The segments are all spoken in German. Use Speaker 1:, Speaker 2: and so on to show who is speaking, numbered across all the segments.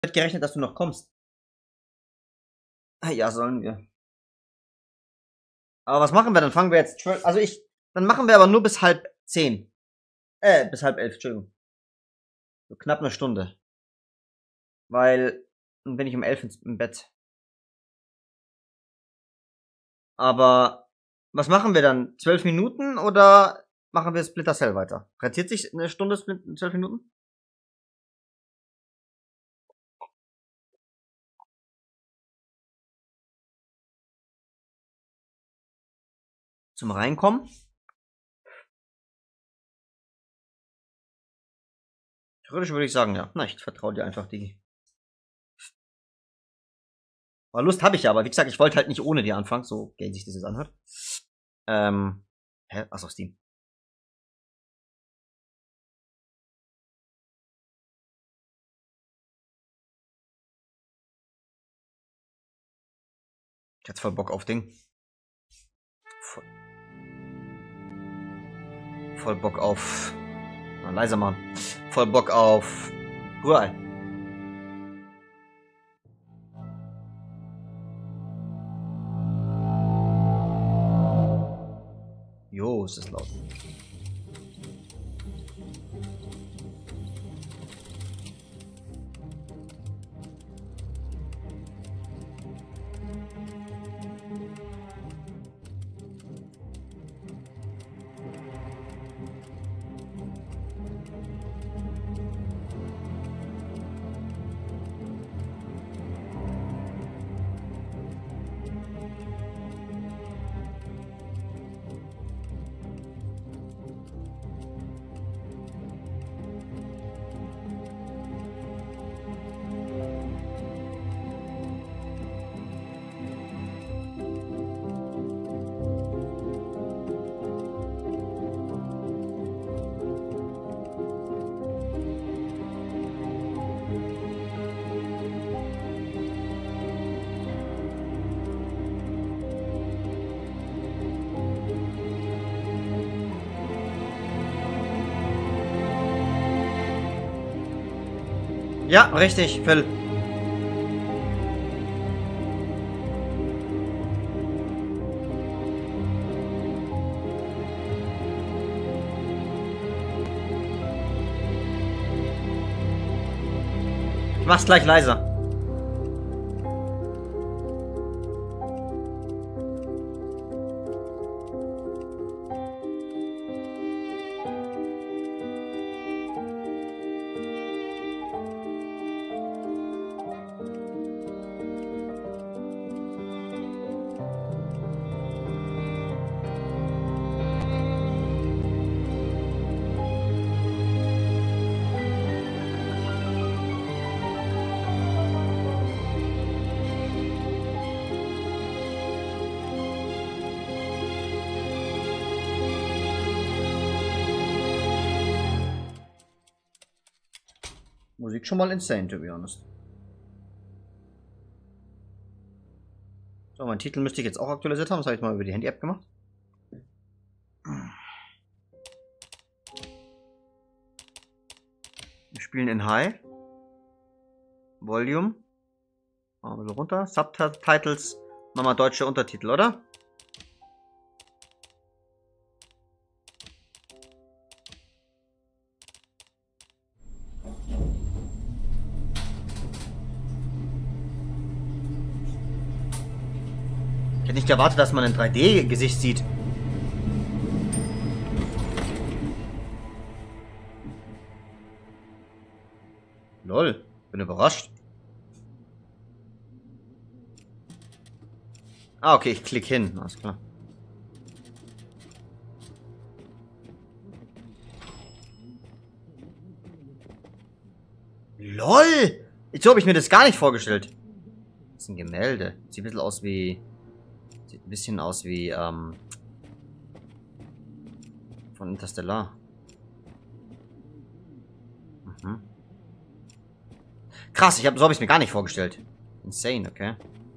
Speaker 1: Damit gerechnet, dass du noch kommst. Ja, sollen wir. Aber was machen wir? Dann fangen wir jetzt 12. Dann machen wir aber nur bis 9:30. Bis 10:30, Entschuldigung. So knapp eine Stunde. Weil, dann bin ich um 11 im Bett. Aber, was machen wir dann? 12 Minuten oder machen wir Splinter Cell weiter? Rentiert sich eine Stunde 12 Minuten? Zum Reinkommen? Theoretisch würde ich sagen, ja. Na, ich vertraue dir einfach, Digi. Aber Lust habe ich ja, aber wie gesagt, ich wollte halt nicht ohne dir anfangen, so geil sich das jetzt anhört. Achso, Steam. Ich hatte voll Bock auf Ding. Voll Bock auf. Na, leiser machen. Voll Bock auf. Rührei. Jo, es ist laut. Ja, richtig, Phil. Ich mach's gleich leiser. Musik schon mal insane, to be honest. So, mein Titel müsste ich jetzt auch aktualisiert haben. Das habe ich mal über die Handy-App gemacht. Wir spielen in High. Volume. Machen wir so runter. Subtitles. Nochmal deutsche Untertitel, oder? Ich hätte nicht erwartet, dass man ein 3D-Gesicht sieht. Lol, bin überrascht. Ah, okay, ich klicke hin. Alles klar. LOL! So habe ich mir das gar nicht vorgestellt. Das ist ein Gemälde. Sieht ein bisschen aus wie... Sieht ein bisschen aus wie, von Interstellar. Mhm. Krass, so habe ich es mir gar nicht vorgestellt. Insane, okay.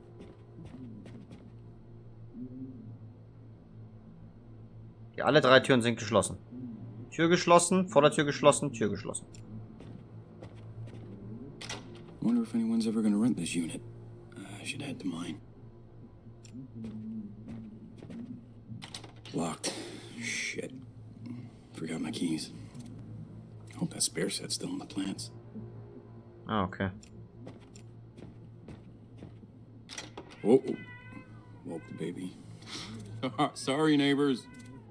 Speaker 1: Ja, alle 3 Türen sind geschlossen. Tür geschlossen, Vordertür geschlossen, Tür geschlossen.
Speaker 2: Wonder if anyone's ever gonna rent this unit. I should head to mine. Locked. Shit. Forgot my keys. Hope that spare set's still in the plants.
Speaker 1: Ah, okay.
Speaker 2: Oh, woke the baby. Sorry, neighbors.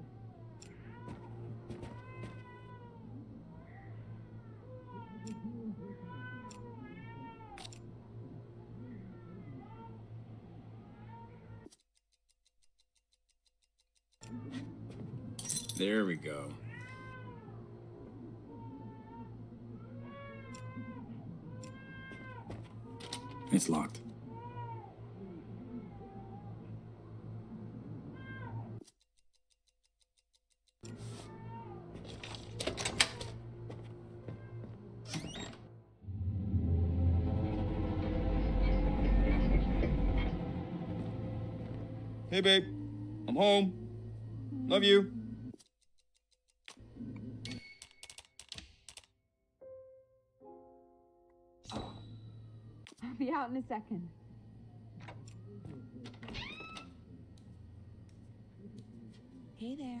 Speaker 2: There we go. It's locked. Hey, babe. I'm home. Love you.
Speaker 3: I'll be out in a second. Hey there.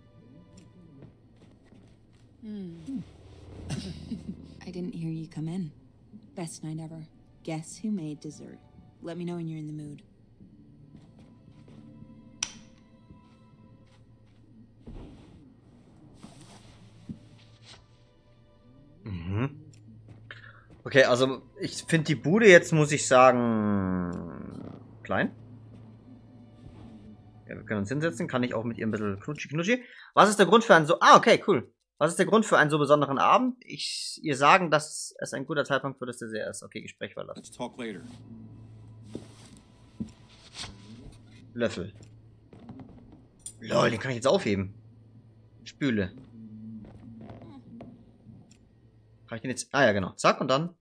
Speaker 3: I didn't hear you come in. Best night ever. Guess who made dessert? Let me know when you're in the mood.
Speaker 1: Okay, also ich finde die Bude jetzt, muss ich sagen, klein. Ja, wir können uns hinsetzen, kann ich auch mit ihr ein bisschen knutschi. Was ist der Grund für einen so... Ah, okay, cool. Was ist der Grund für einen so besonderen Abend? Ihr sagen, dass es ein guter Zeitpunkt für das Dessert ist. Okay, Gespräch verlassen.
Speaker 2: Let's talk later.
Speaker 1: Löffel. Lol, den kann ich jetzt aufheben. Spüle. Kann ich den jetzt... Ah ja, genau. Zack, und dann...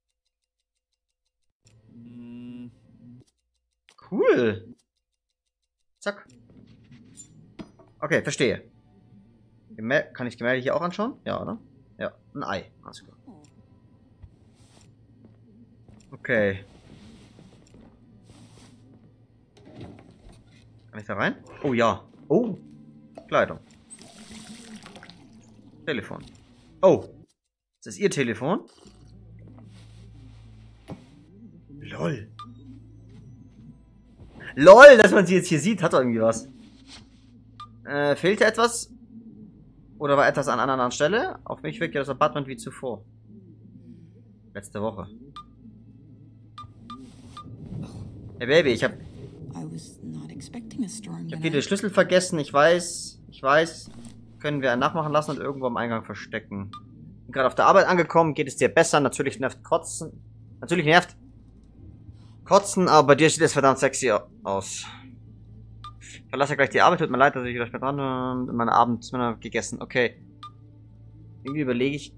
Speaker 1: Cool. Zack. Okay, verstehe. Kann ich Gemälde hier auch anschauen? Ja, oder? Ja, ein Ei. Alles klar. Okay. Kann ich da rein? Oh ja. Oh. Kleidung. Telefon. Oh. Ist das ihr Telefon? Lol. LOL, dass man sie jetzt hier sieht, hat doch irgendwie was. Fehlte etwas? Oder war etwas an einer anderen Stelle? Auf mich wirkt ja das Apartment wie zuvor. Letzte Woche. Hey Baby, ich hab viele Schlüssel vergessen, ich weiß. Können wir nachmachen lassen und irgendwo am Eingang verstecken. Bin gerade auf der Arbeit angekommen, geht es dir besser? Natürlich nervt Kotzen. Natürlich nervt Kotzen, aber bei dir sieht es verdammt sexy aus. Ich verlasse gleich die Arbeit, tut mir leid, dass ich gleich mit dran und meine Abend gegessen. Okay. Irgendwie überlege ich.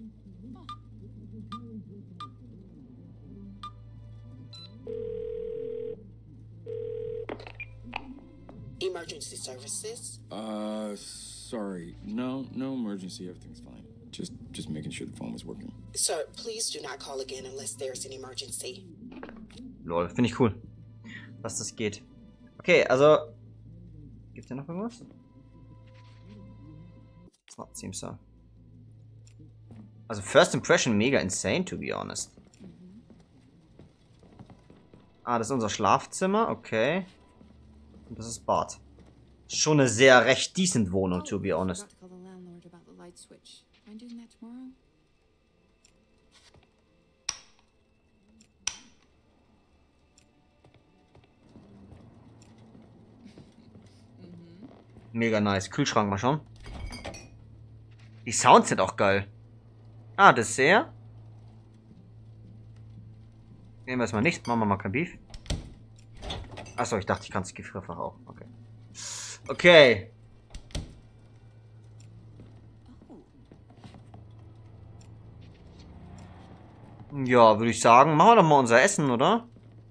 Speaker 4: Emergency services?
Speaker 2: Sorry. No emergency. Everything's fine. Just making sure the phone was working.
Speaker 4: Sir, please do not call again unless there's an emergency.
Speaker 1: Lol, finde ich cool, dass das geht. Okay, also... Gibt's hier noch irgendwas? It's not seems so. Also First Impression mega insane, to be honest. Ah, das ist unser Schlafzimmer, okay. Und das ist Bad. Schon eine sehr recht decent Wohnung, to be honest. Mega nice. Kühlschrank mal schauen. Die Sounds sind auch geil. Ah, Dessert. Nehmen wir erstmal nichts. Machen wir mal kein Beef. Achso, ich dachte, ich kann das Gefrierfach auch. Okay. Okay. Ja, würde ich sagen, machen wir doch mal unser Essen, oder?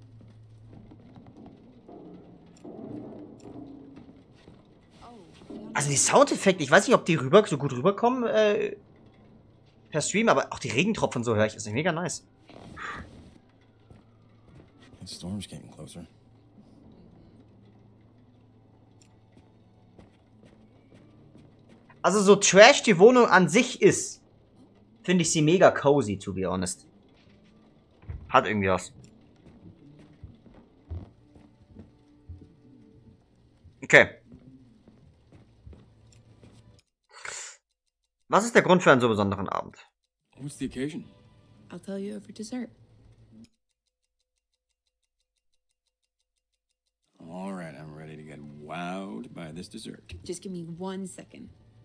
Speaker 1: Also die Soundeffekte, ich weiß nicht, ob die so gut rüberkommen per Stream, aber auch die Regentropfen so höre ich, ist mega nice.
Speaker 2: That storm's getting closer.
Speaker 1: Also so trash die Wohnung an sich ist, finde ich sie mega cozy, to be honest. Hat irgendwie was. Okay. Was ist der Grund für einen so besonderen Abend?
Speaker 2: What's the occasion?
Speaker 3: I'll tell you over dessert.
Speaker 2: All right, I'm ready to get wowed by this dessert.
Speaker 3: Just give me 1 second.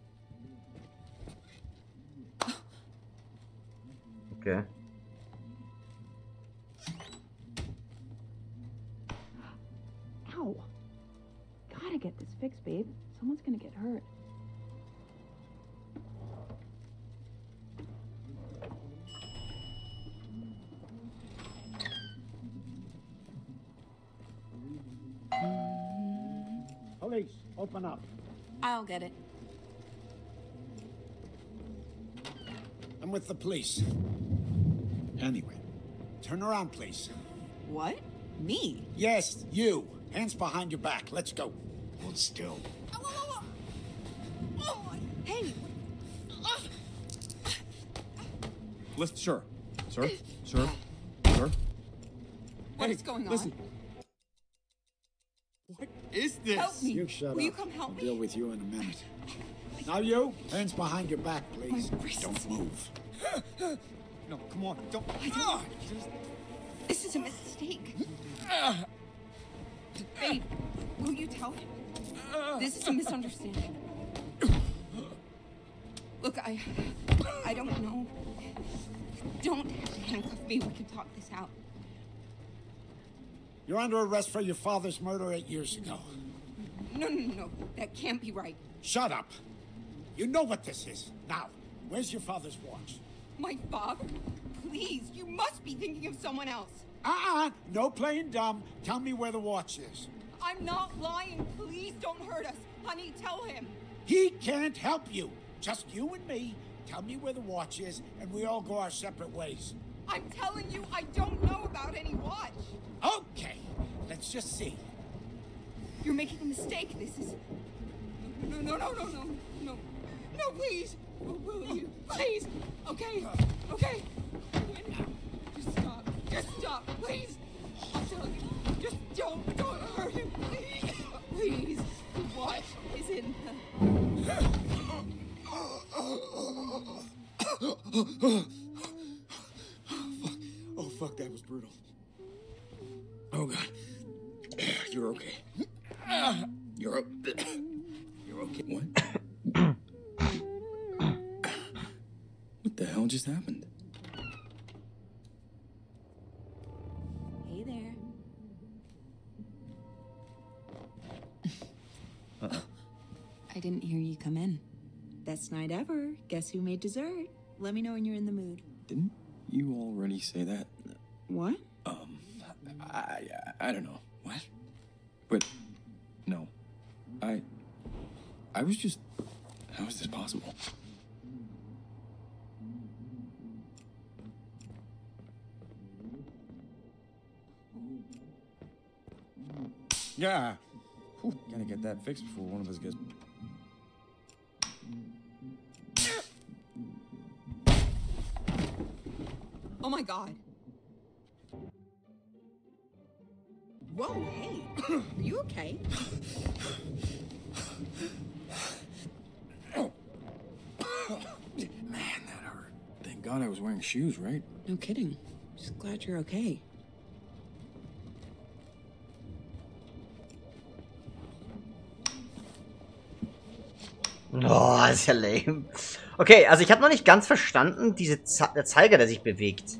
Speaker 1: Okay.
Speaker 3: Ow. Gotta get this fixed, babe. Someone's gonna get hurt.
Speaker 5: Police, open up.
Speaker 3: I'll get it.
Speaker 5: I'm with the police. Anyway, turn around, please.
Speaker 3: What? Me?
Speaker 5: Yes, you. Hands behind your back. Let's go. Hold still.
Speaker 3: Hey!
Speaker 2: Listen, sir. Sir? Sir? Sir?
Speaker 3: What is going on?
Speaker 2: Listen. What is this?
Speaker 3: Help me!
Speaker 5: You shut
Speaker 3: Will you
Speaker 5: up.
Speaker 3: come help
Speaker 5: I'll
Speaker 3: me?
Speaker 5: deal with you in a minute. Now you, hands behind your back, please.
Speaker 3: My wrists.
Speaker 5: Don't move.
Speaker 2: No, come on. Don't.
Speaker 3: This is a mistake. Babe, will you tell him? This is a misunderstanding. Look, I don't know. Don't handcuff me. We can talk this out.
Speaker 5: You're under arrest for your father's murder 8 years ago.
Speaker 3: No. That can't be right.
Speaker 5: Shut up. You know what this is. Now, where's your father's watch?
Speaker 3: My father? Please, you must be thinking of someone else.
Speaker 5: No playing dumb. Tell me where the watch is.
Speaker 3: I'm not lying. Please don't hurt us. Honey, tell him.
Speaker 5: He can't help you. Just you and me. Tell me where the watch is, and we all go our separate ways.
Speaker 3: I'm telling you, I don't know about any watch.
Speaker 5: Okay, let's just see.
Speaker 3: You're making a mistake. This is... No, please. Will you? Please. Okay. Just stop, please. I'm telling you, just don't hurt him, please. The watch is in
Speaker 2: Oh, fuck, that was brutal. Oh, God. You're okay. You're okay. What? What the hell just happened?
Speaker 3: Hey there. I didn't hear you come in. Best night ever. Guess who made dessert? Let me know when you're in the mood.
Speaker 2: Didn't you already say that?
Speaker 3: What?
Speaker 2: I don't know. What? But, no. I was just... How is this possible? Yeah. Whew, gotta get that fixed before one of us gets...
Speaker 3: Oh my god. Whoa, hey. Are you okay?
Speaker 2: Man, that hurt. Thank God I was wearing shoes, right?
Speaker 3: No kidding. Just glad you're okay.
Speaker 1: Oh, ist ja lame. Okay, also ich habe noch nicht ganz verstanden, der Zeiger, der sich bewegt.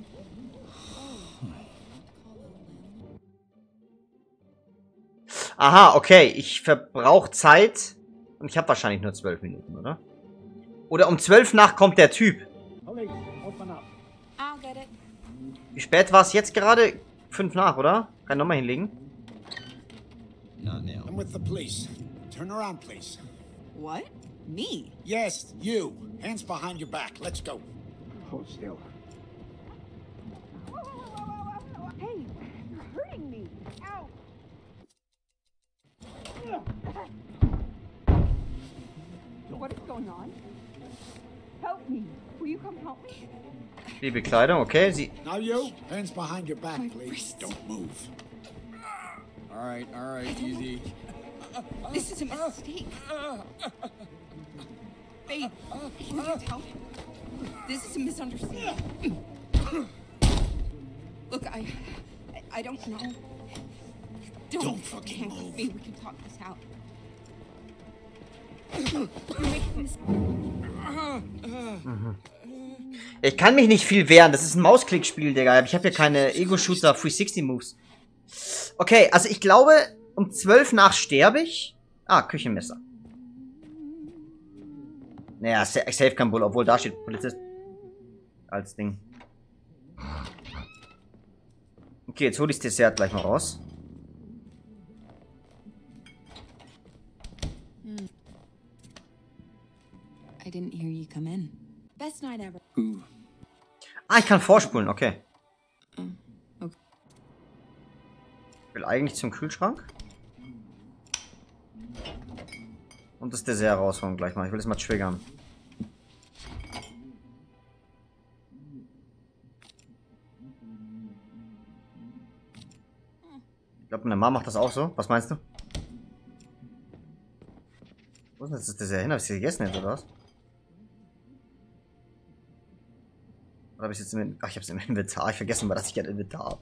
Speaker 1: Aha, okay, ich verbrauche Zeit und ich habe wahrscheinlich nur 12 Minuten, oder? Oder um 12 nach kommt der Typ.
Speaker 5: Police, open up.
Speaker 3: I'll get it.
Speaker 1: Wie spät war es jetzt gerade? 5 nach, oder? Kann ich nochmal hinlegen?
Speaker 2: Not now.
Speaker 5: I'm with the police. Turn around, please.
Speaker 3: What? Me?
Speaker 5: Yes, you. Hands behind your back. Let's go. Hold still.
Speaker 3: Hey, you're hurting me. What is going on? Help me. Will you come help me?
Speaker 1: Die Bekleidung, okay. Sie.
Speaker 5: Now you, hands behind your back,
Speaker 3: My
Speaker 5: please.
Speaker 3: wrists.
Speaker 5: Don't move.
Speaker 2: All right, easy.
Speaker 3: This is a mistake. Babe, can you tell me? This is a misunderstanding. Look, I don't know.
Speaker 5: Don't fucking
Speaker 3: handcuff
Speaker 5: move.
Speaker 3: me. We can talk this out. You're making this.
Speaker 1: Ich kann mich nicht viel wehren. Das ist ein Mausklickspiel, Digga. Ich habe hier keine Ego-Shooter 360-Moves. Okay, also ich glaube, um 12 nach sterbe ich. Ah, Küchenmesser. Naja, safe kein Bull, obwohl da steht Polizist. Als Ding. Okay, jetzt hol ich das Dessert gleich mal raus.
Speaker 3: I didn't hear you come in. Best night ever.
Speaker 2: Ooh.
Speaker 1: Ah, ich kann vorspulen, okay.
Speaker 3: Okay.
Speaker 1: Ich will eigentlich zum Kühlschrank. Und das Dessert rausholen gleich mal. Ich will das mal triggern. Ich glaube, meine Mama macht das auch so. Was meinst du? Wo ist denn jetzt das Dessert hin? Hab ich es gegessen jetzt, oder was? Oder habe ich jetzt im... Ach, ich hab's im Inventar. Ich vergesse mal, dass ich ein Inventar habe.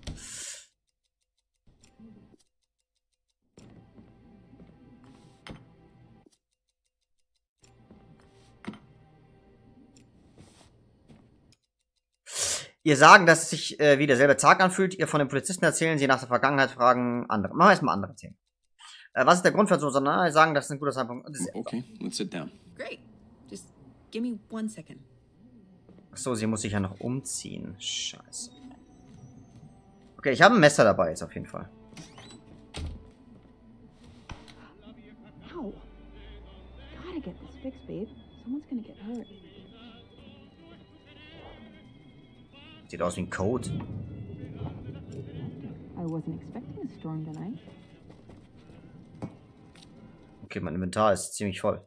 Speaker 1: Ihr sagen, dass es sich wie derselbe Tag anfühlt. Ihr von den Polizisten erzählen, sie nach der Vergangenheit fragen andere. Machen wir erstmal andere Themen. Was ist der Grund für so? Sie sagen, das ist ein guter Zeitpunkt.
Speaker 2: Okay, let's sit down.
Speaker 3: Great. Just give me 1 second.
Speaker 1: Achso, sie muss sich ja noch umziehen. Scheiße. Okay, ich habe ein Messer dabei jetzt auf jeden Fall.
Speaker 3: Ow. Gotta get this fixed, babe. Someone's gonna get hurt.
Speaker 1: Sieht aus wie ein Code.
Speaker 3: I wasn't expecting a storm tonight.
Speaker 1: Okay, mein Inventar ist ziemlich voll.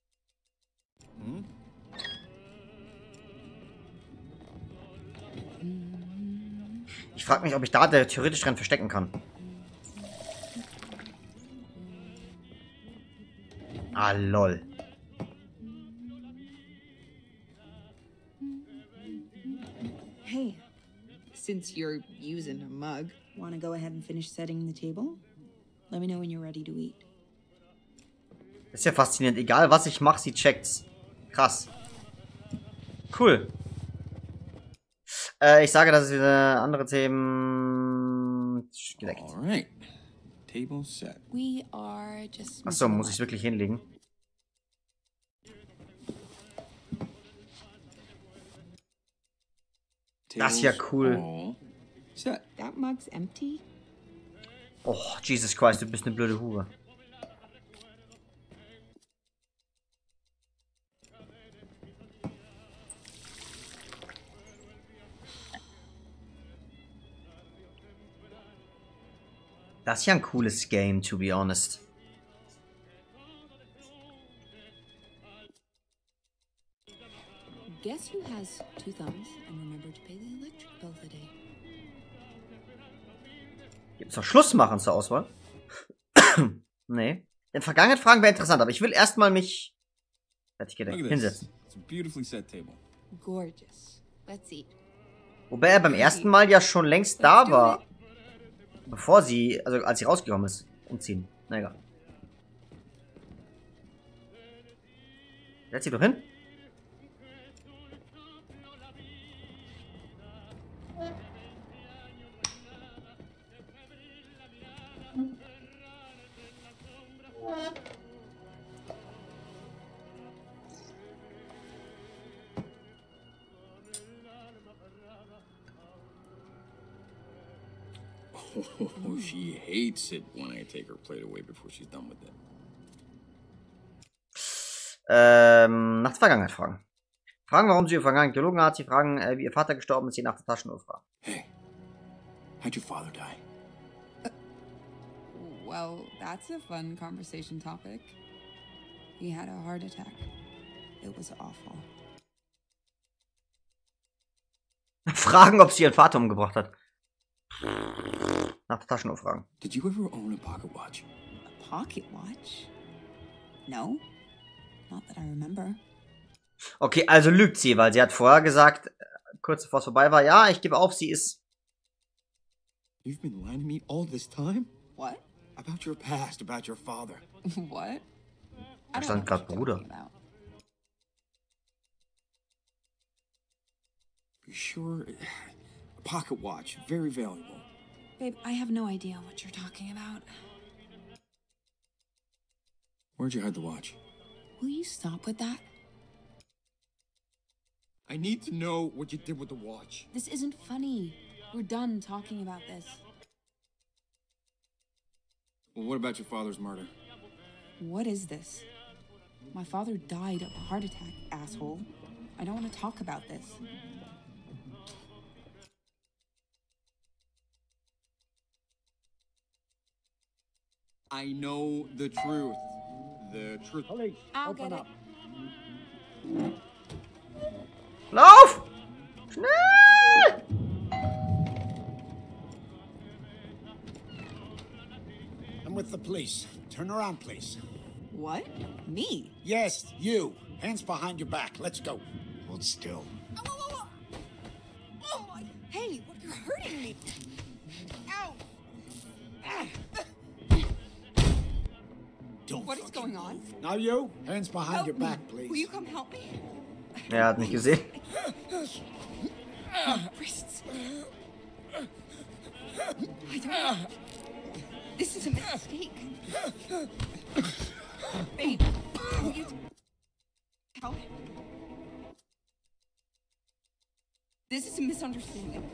Speaker 1: Ich frage mich, ob ich da theoretisch dran verstecken kann. Ah, lol.
Speaker 3: Hey, since you're using a mug, want to go ahead and finish setting the table? Let me know when you're ready to eat.
Speaker 1: Ist ja faszinierend. Egal, was ich mache, sie checkt's. Krass. Cool. Ich sage, das ist wieder andere Themen. Gedeckt.
Speaker 2: All right. Table set.
Speaker 3: We are just.
Speaker 1: Achso, muss ich wirklich hinlegen? Das ist ja cool.
Speaker 2: all set.
Speaker 3: That mug's empty.
Speaker 1: Oh, Jesus Christ, du bist eine blöde Hure. Das ist ja ein cooles Game, to be honest.
Speaker 3: Guess who has 2 thumbs and remember to pay the electric bill today?
Speaker 1: Gibt's noch Schluss machen zur Auswahl? Nee. In Vergangenheit Fragen wäre interessant, aber ich will erstmal mich fertig
Speaker 2: Look
Speaker 1: gedeckt
Speaker 2: at this.
Speaker 1: hinsetzen.
Speaker 2: It's a beautifully set table.
Speaker 3: Gorgeous. Let's eat.
Speaker 1: Wobei er beim ersten Mal ja schon längst da war. Bevor sie, also als sie rausgekommen ist. Umziehen. Na egal. Setz sie doch hin.
Speaker 2: Oh, she hates it when I take her plate away before she's done with it.
Speaker 1: Nach der Vergangenheit fragen. Fragen, warum sie ihre Vergangenheit gelogen hat. Sie fragen, wie ihr Vater gestorben ist, sie nach der Taschenuhr fragen.
Speaker 2: Hey, how'd your father die?
Speaker 3: well, that's a fun conversation topic. He had a heart attack. It was awful.
Speaker 1: Fragen, ob sie ihren Vater umgebracht hat. Nach der Taschenuhr fragen.
Speaker 2: Did you ever own a pocket watch?
Speaker 3: A pocket watch? No. Not that I remember.
Speaker 1: Okay, also lügt sie, weil sie hat vorher gesagt, kurz bevor es vorbei war, ja, ich gebe auf, sie ist...
Speaker 2: You've been lying to me all this time?
Speaker 3: What?
Speaker 2: About your past, about your father.
Speaker 3: What?
Speaker 1: Da stand gerade Bruder.
Speaker 2: You sure? A pocket watch, very valuable.
Speaker 3: Babe, I have no idea what you're talking about.
Speaker 2: Where'd you hide the watch?
Speaker 3: Will you stop with that?
Speaker 2: I need to know what you did with the watch.
Speaker 3: This isn't funny. We're done talking about this.
Speaker 2: Well, what about your father's murder?
Speaker 3: What is this? My father died of a heart attack, asshole. I don't want to talk about this.
Speaker 2: I know the truth. The truth.
Speaker 5: Police,
Speaker 3: I'll
Speaker 5: open
Speaker 3: get
Speaker 5: up.
Speaker 1: Lauf! Schnell!
Speaker 5: I'm with the police. Turn around, please.
Speaker 3: What? Me?
Speaker 5: Yes, you. Hands behind your back. Let's go. Hold still.
Speaker 3: Oh my! Hey, you're hurting me! Ow!
Speaker 5: Don't
Speaker 3: What is
Speaker 5: fucking
Speaker 3: going on?
Speaker 5: move. Now you. Hands behind
Speaker 3: Help
Speaker 5: your
Speaker 3: me.
Speaker 5: back, please.
Speaker 3: Will you come help me?
Speaker 1: Er hat mich gesehen.
Speaker 3: Wrists. I don't. This is a mistake. Babe, will you help? This is a misunderstanding.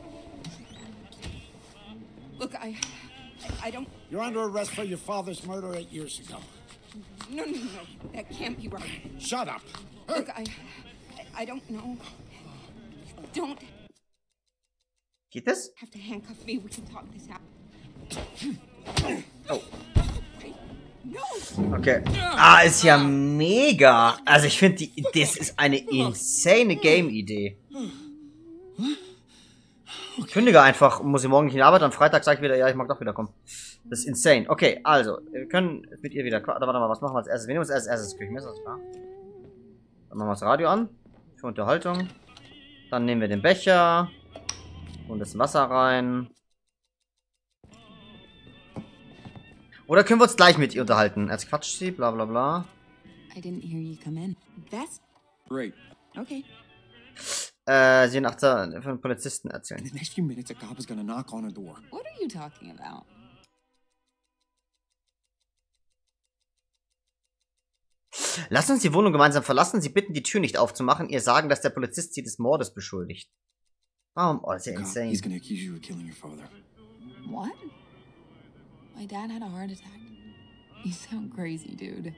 Speaker 3: Look, I don't.
Speaker 5: You're under arrest for your father's murder 8 years ago.
Speaker 3: No. That can't be right.
Speaker 5: Shut up.
Speaker 3: Look, I don't know. Don't
Speaker 1: Geht das?
Speaker 3: have to handcuff me. We can talk this out.
Speaker 1: Oh.
Speaker 3: No.
Speaker 1: Okay. Ah, ist ja mega. Also ich finde, das ist eine insane Game-Idee. Ich kündige einfach, muss ich morgen nicht in die Arbeit, am Freitag sage ich wieder, ja, ich mag doch wieder kommen. Das ist insane. Okay, also, wir können mit ihr wieder... Warte mal, was machen wir als erstes? Wir nehmen uns als erstes das Küchenmesser, ist klar. Dann machen wir das Radio an. Für Unterhaltung. Dann nehmen wir den Becher. Und das Wasser rein. Oder können wir uns gleich mit ihr unterhalten? Als quatscht sie, bla bla bla.
Speaker 3: I didn't hear you come in. That's
Speaker 2: Great.
Speaker 3: okay.
Speaker 1: Sie nach von den Polizisten
Speaker 2: In
Speaker 1: erzählen.
Speaker 2: the next few minutes, a cop is gonna knock on a door.
Speaker 3: What are you talking about?
Speaker 1: Lass uns die Wohnung gemeinsam verlassen. Sie bitten, die Tür nicht aufzumachen. Ihr sagen, dass der Polizist sie des Mordes beschuldigt. Warum? Oh, das ist ja
Speaker 2: The cop,
Speaker 1: insane.
Speaker 2: he's gonna accuse you of killing your father.
Speaker 3: What? My dad had a heart attack. You sound crazy, dude.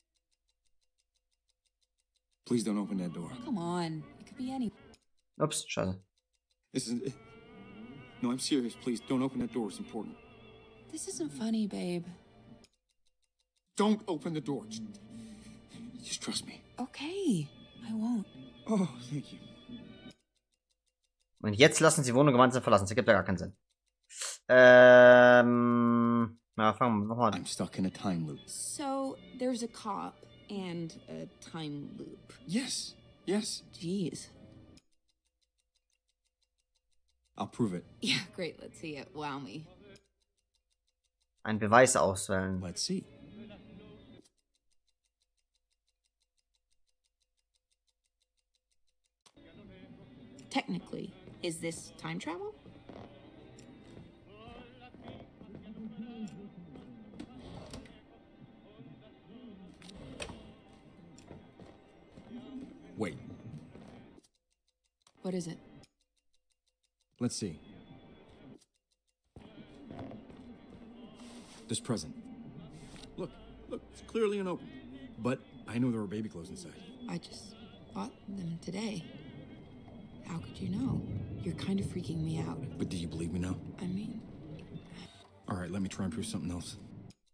Speaker 2: Please don't open that door.
Speaker 3: Come on. It could be any.
Speaker 1: Ups, scheiße.
Speaker 2: This is... No, I'm serious. Please, don't open that door. It's important.
Speaker 3: This isn't funny, babe.
Speaker 2: Don't open the door. Just trust me.
Speaker 3: Okay. I won't.
Speaker 2: Oh, thank you.
Speaker 1: Und jetzt lassen sie die Wohnung gemeinsam verlassen. Das ergibt ja gar keinen Sinn. Na, fangen wir nochmal an.
Speaker 2: I'm stuck in a time loop.
Speaker 3: So, there's a cop and a time loop.
Speaker 2: Yes. Yes.
Speaker 3: Jeez.
Speaker 2: I'll prove it.
Speaker 3: Yeah, great. Let's see it. Wow me.
Speaker 1: Einen Beweis auswählen.
Speaker 2: Let's see.
Speaker 3: Technically, is this time travel?
Speaker 2: Wait.
Speaker 3: What is it?
Speaker 2: Let's see. This present. Look, it's clearly unopened. But I know there were baby clothes inside.
Speaker 3: I just bought them today. How could you know? You're kind of freaking me out.
Speaker 2: But do you believe me now?
Speaker 3: I mean,
Speaker 2: All right, let me try and prove something else.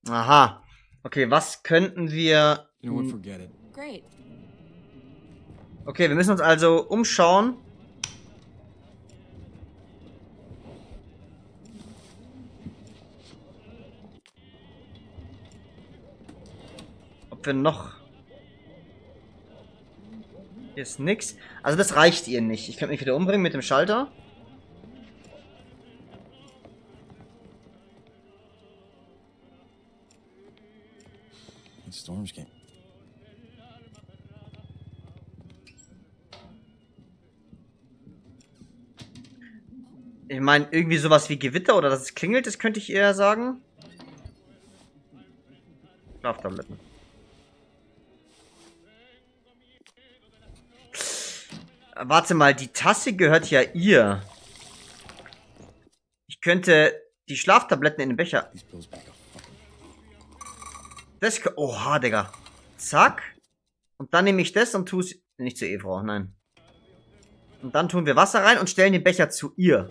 Speaker 1: Aha. Okay, was könnten wir...
Speaker 2: You know what? Forget it.
Speaker 3: Great.
Speaker 1: Okay, wir müssen uns also umschauen. Ob wir noch... Hier ist nix. Also das reicht ihr nicht. Ich könnte mich wieder umbringen mit dem Schalter.
Speaker 2: The storms came.
Speaker 1: Ich meine, irgendwie sowas wie Gewitter oder dass es klingelt, das könnte ich eher sagen. Schlaftabletten. Warte mal, die Tasse gehört ja ihr. Ich könnte die Schlaftabletten in den Becher...
Speaker 2: These pills back up.
Speaker 1: Das... Oha, Digga. Zack. Und dann nehme ich das und tue es... Nicht zu Ehefrau, nein. Und dann tun wir Wasser rein und stellen den Becher zu ihr.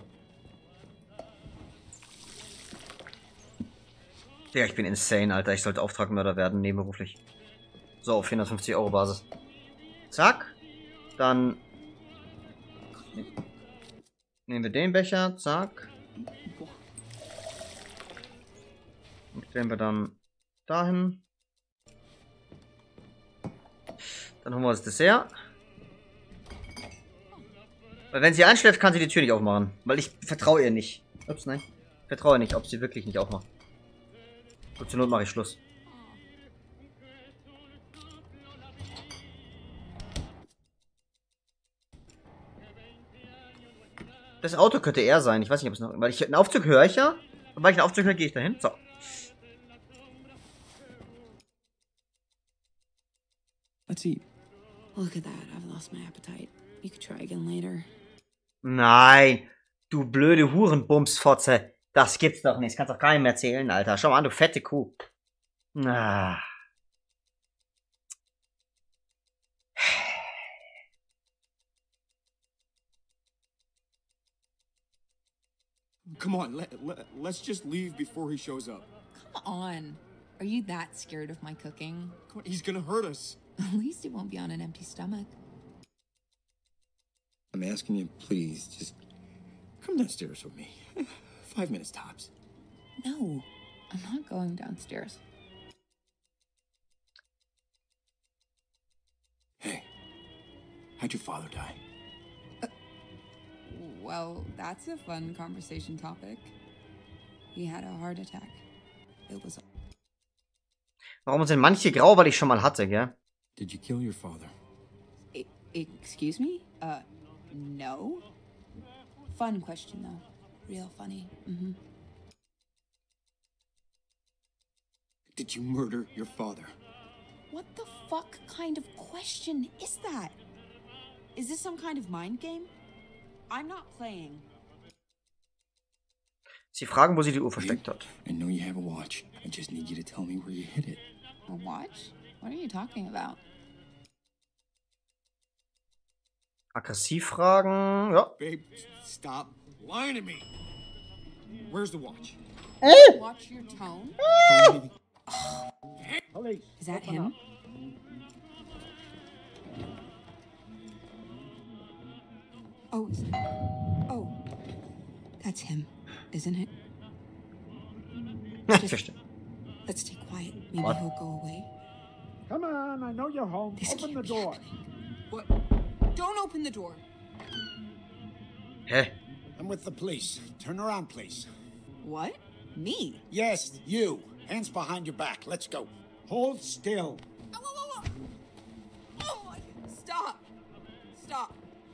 Speaker 1: Digga, ich bin insane, Alter. Ich sollte Auftragmörder werden, nebenberuflich. So, auf 450 € Basis. Zack. Dann... Nehmen wir den Becher, zack. Und stellen wir dann dahin. Dann holen wir das Dessert. Weil wenn sie einschläft, kann sie die Tür nicht aufmachen. Weil ich vertraue ihr nicht. Ups, nein. Ich vertraue nicht, ob sie wirklich nicht aufmacht. Gut, zur Not mache ich Schluss. Das Auto könnte er sein. Ich weiß nicht, ob es noch... Weil ich einen Aufzug höre ich ja. Und weil ich einen Aufzug höre, gehe ich dahin. So.
Speaker 2: Let's eat.
Speaker 6: Look at that. I've lost my appetite. You could try again later.
Speaker 1: Nein. Du blöde Hurenbumsfotze. Das gibt's doch nicht. Das kannst doch keinem erzählen, Alter. Schau mal an, du fette Kuh. Ah.
Speaker 2: Come on, let's just leave before he shows up.
Speaker 3: Come on. Are you that scared of my cooking?
Speaker 2: Come on, he's gonna hurt us.
Speaker 3: At least it won't be on an empty stomach.
Speaker 2: I'm asking you, please, just come downstairs with me. 5 minutes tops.
Speaker 3: No, I'm not going downstairs.
Speaker 2: Hey, how'd your father die?
Speaker 3: Well, that's a fun conversation topic. He had a heart attack. It was...
Speaker 1: Warum sind manche grau, weil ich schon mal hatte, gell?
Speaker 2: Did you kill your father?
Speaker 3: Excuse me? No? Fun question, though. Real funny. Mm-hmm.
Speaker 2: Did you murder your father?
Speaker 3: What the fuck kind of question is that? Is this some kind of mind game? I'm not playing.
Speaker 1: Sie fragen, wo sie die Uhr versteckt hat.
Speaker 2: I know you have a watch. I just need you to tell me where you hid it.
Speaker 3: A watch? What are you talking about?
Speaker 1: Aggressiv fragen. Ja.
Speaker 2: Babe, stop lying to me. Where's the watch?
Speaker 3: Watch your tone?
Speaker 5: Police.
Speaker 3: Is that him? Oh, that's him, isn't it?
Speaker 1: Ich verstehe.
Speaker 3: Let's stay quiet. Maybe
Speaker 1: What?
Speaker 3: he'll go away.
Speaker 5: Come on, I know you're home.
Speaker 3: This
Speaker 5: Open
Speaker 3: can't
Speaker 5: the
Speaker 3: be
Speaker 5: door.
Speaker 3: happening. What? Don't open the door.
Speaker 1: Hä?
Speaker 5: I'm with the police. Turn around, please.
Speaker 3: What? Me?
Speaker 5: Yes, you. Hands behind your back. Let's go. Hold still.
Speaker 3: Oh, oh, oh, oh. Oh my! Stop! Stop!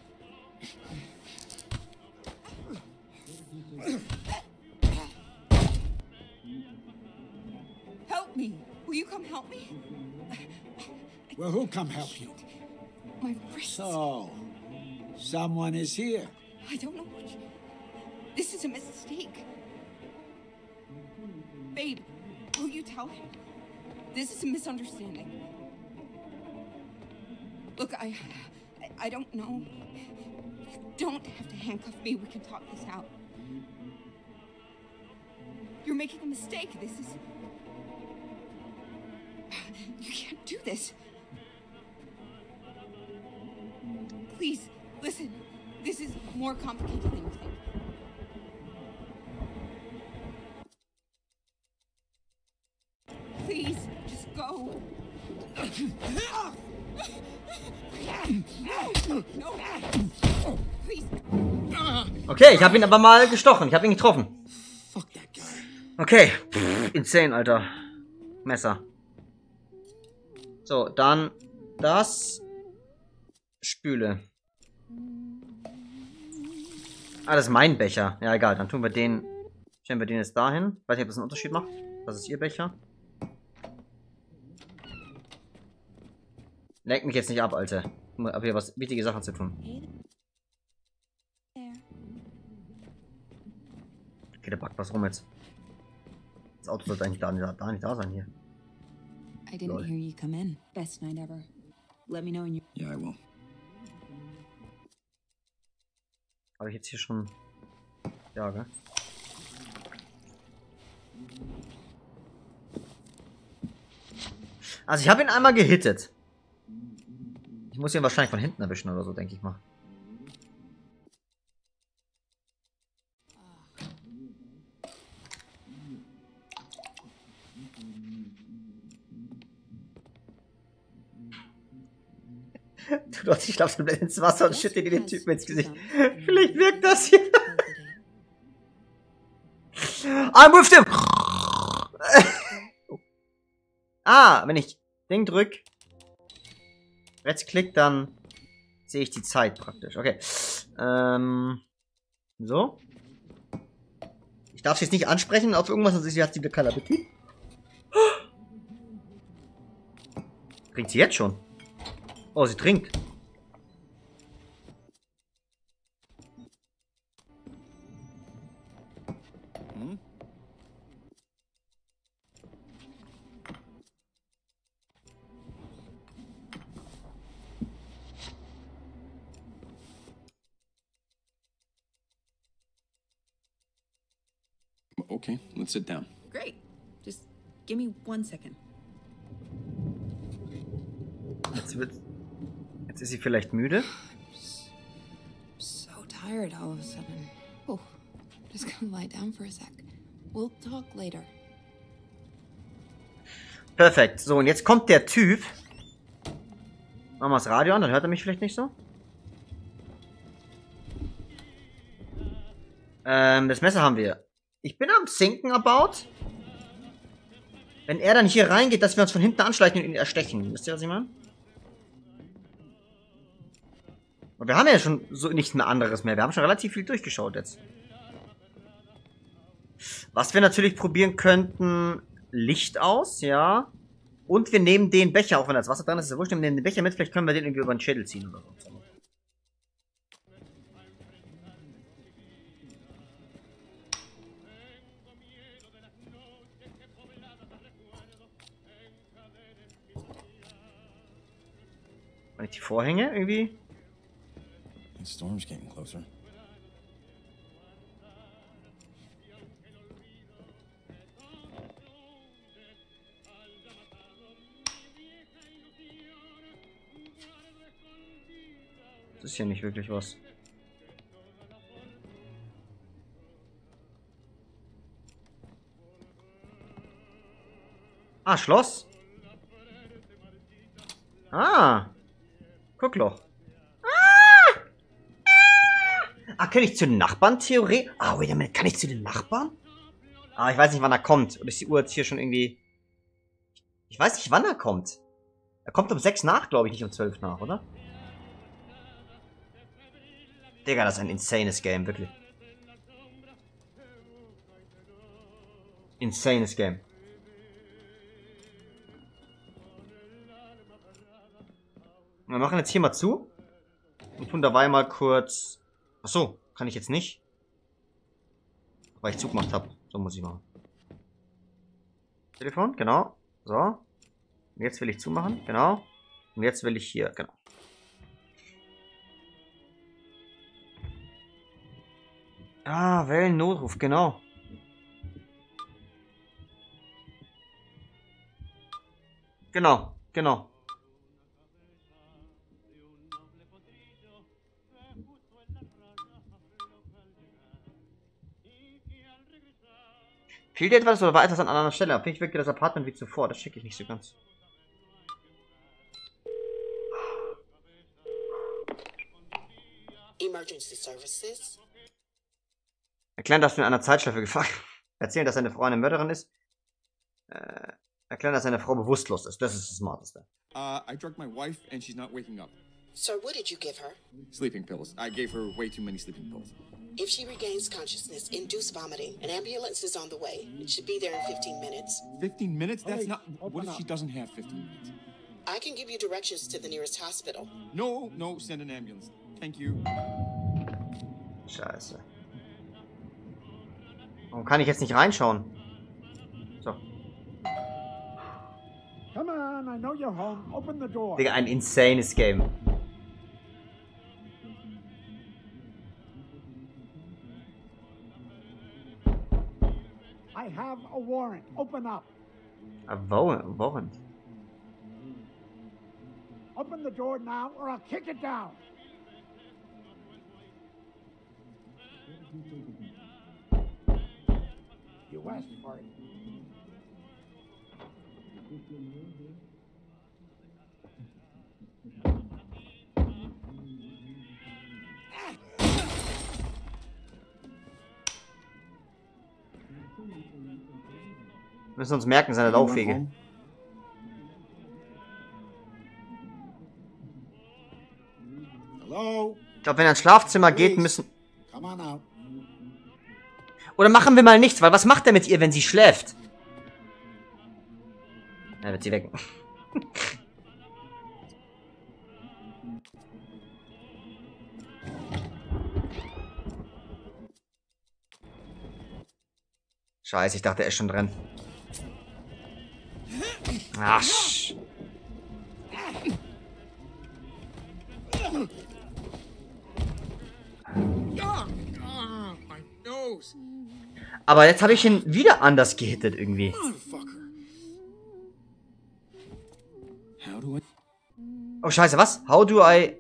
Speaker 3: Help me! Will you come help me?
Speaker 5: Well, who'll come help you?
Speaker 3: My wrists.
Speaker 5: So, someone is here.
Speaker 3: I don't know what you... This is a mistake. Babe, will you tell him? This is a misunderstanding. Look, I don't know. You don't have to handcuff me. We can talk this out. You're making a mistake. This is... You can't do this. Please, listen. This is more complicated than you think. Please, just go. No. Please.
Speaker 1: Okay, ich habe ihn aber mal gestochen. Ich habe ihn getroffen.
Speaker 2: Fuck that guy.
Speaker 1: Okay. Pff, insane, Alter. Messer. So, dann das. Spüle. Ah, das ist mein Becher. Ja, egal. Dann tun wir den. Stellen wir den jetzt dahin. Weiß nicht, ob das einen Unterschied macht. Das ist ihr Becher. Lenk mich jetzt nicht ab, Alter. Ich habe hier was wichtige Sachen zu tun. Okay, der backt was rum jetzt. Das Auto sollte eigentlich nicht da sein hier.
Speaker 6: I didn't hear you come in. Best night ever. Let me know when you...
Speaker 2: Yeah, I will.
Speaker 1: Habe ich jetzt hier schon... Ja, gell? Also ich habe ihn einmal gehittet. Ich muss ihn wahrscheinlich von hinten erwischen oder so, denke ich mal. Du doch, ich schlafst komplett ins Wasser und schütte dir den Typen ins Gesicht. Vielleicht wirkt das hier. I'm with him! Ah, wenn ich Ding drück, rechtsklick, dann sehe ich die Zeit praktisch. Okay. So. Ich darf sie jetzt nicht ansprechen auf irgendwas, sonst hat sie wieder keinen Appetit. Trinkt sie jetzt schon? Oh, sie trinkt.
Speaker 2: Okay, let's sit down.
Speaker 6: Great. Just give me 1 second.
Speaker 1: Jetzt ist sie vielleicht müde.
Speaker 6: So tired all of a sudden. Oh, just gonna lie down for a sec. We'll talk later.
Speaker 1: Perfekt. So, und jetzt kommt der Typ. Machen wir das Radio an, dann hört er mich vielleicht nicht so. Das Messer haben wir. Ich bin am Sinken about. Wenn er dann hier reingeht, dass wir uns von hinten anschleichen und ihn erstechen. Wisst ihr, was ich meine? Und wir haben ja schon so nichts mehr anderes mehr. Wir haben schon relativ viel durchgeschaut jetzt. Was wir natürlich probieren könnten, Licht aus, ja. Und wir nehmen den Becher, auch wenn das Wasser dran ist, ist ja wurscht, wir nehmen den Becher mit, vielleicht können wir den irgendwie über den Schädel ziehen oder so. Die Vorhänge irgendwie?
Speaker 2: The storm's getting closer.
Speaker 1: Das ist hier nicht wirklich was. Ah, Schloss. Ah. Guckloch. Ah, kann ich zu den Nachbarn theoretisch? Ah, wait a minute, kann ich zu den Nachbarn? Ah, ich weiß nicht, wann er kommt. Oder ist die Uhr jetzt hier schon irgendwie... Ich weiß nicht, wann er kommt. Er kommt um 6 nach, glaube ich, nicht um 12 nach, oder? Digga, das ist ein insanes Game, wirklich. Insanes Game. Wir machen jetzt hier mal zu. Und tun dabei mal kurz... Achso, kann ich jetzt nicht. Weil ich zugemacht habe. So muss ich machen. Telefon, genau. So. Und jetzt will ich zumachen, genau. Und jetzt will ich hier, genau. Ah, wählen Notruf, genau. Genau, genau. Fehlt dir etwas oder war etwas an anderer Stelle? Auf mich wirkte das Apartment wie zuvor. Das schicke ich nicht so ganz.
Speaker 4: Emergency Services?
Speaker 1: Erklären, dass du in einer Zeitschleife gefangen. Erzählen, dass seine Frau eine Mörderin ist. Erklären, dass seine Frau bewusstlos ist. Das ist das Smarteste.
Speaker 2: I drugged my wife and she's not waking up.
Speaker 4: Sir, what did you give her?
Speaker 2: Sleeping pills. I gave her way too many sleeping pills.
Speaker 4: If she regains consciousness, induce vomiting. An ambulance is on the way. It should be there in 15 minutes.
Speaker 2: 15 minutes? That's
Speaker 5: Hey,
Speaker 2: not...
Speaker 5: open
Speaker 2: What if
Speaker 5: up.
Speaker 2: she doesn't have 15 minutes?
Speaker 4: I can give you directions to the nearest hospital.
Speaker 2: No, no, send an ambulance. Thank you.
Speaker 1: Scheiße. Warum kann ich jetzt nicht reinschauen? So.
Speaker 5: Come on, I know you're home. Open the door.
Speaker 1: Digga, ein insanes Game.
Speaker 5: I have a warrant. Open up.
Speaker 1: Warrant.
Speaker 5: Open the door now or I'll kick it down. You asked for it.
Speaker 1: Wir müssen uns merken, seine Laufwege.
Speaker 5: Hello?
Speaker 1: Ich glaube, wenn er ins Schlafzimmer geht, müssen...
Speaker 5: Come on out.
Speaker 1: Oder machen wir mal nichts, weil was macht er mit ihr, wenn sie schläft? Er wird sie wecken. Scheiße, ich dachte, er ist schon drin. Ach.
Speaker 2: My nose.
Speaker 1: Aber jetzt habe ich ihn wieder anders gehittet irgendwie.
Speaker 2: Motherfucker. How do I...
Speaker 1: Oh, scheiße, was? How do I...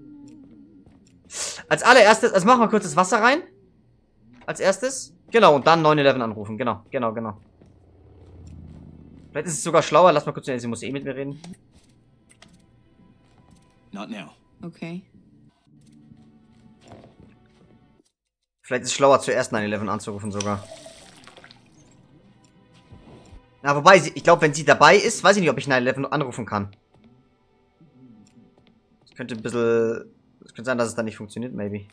Speaker 1: Als allererstes, also machen wir kurz das Wasser rein. Als erstes. Genau, und dann 911 anrufen. Genau. Vielleicht ist es sogar schlauer. Lass mal kurz, sie muss eh mit mir reden.
Speaker 2: Not now.
Speaker 6: Okay.
Speaker 1: Vielleicht ist es schlauer, zuerst 911 anzurufen sogar. Na, wobei, ich glaube, wenn sie dabei ist, weiß ich nicht, ob ich 911 anrufen kann. Das könnte ein bisschen... Es könnte sein, dass es dann nicht funktioniert, maybe.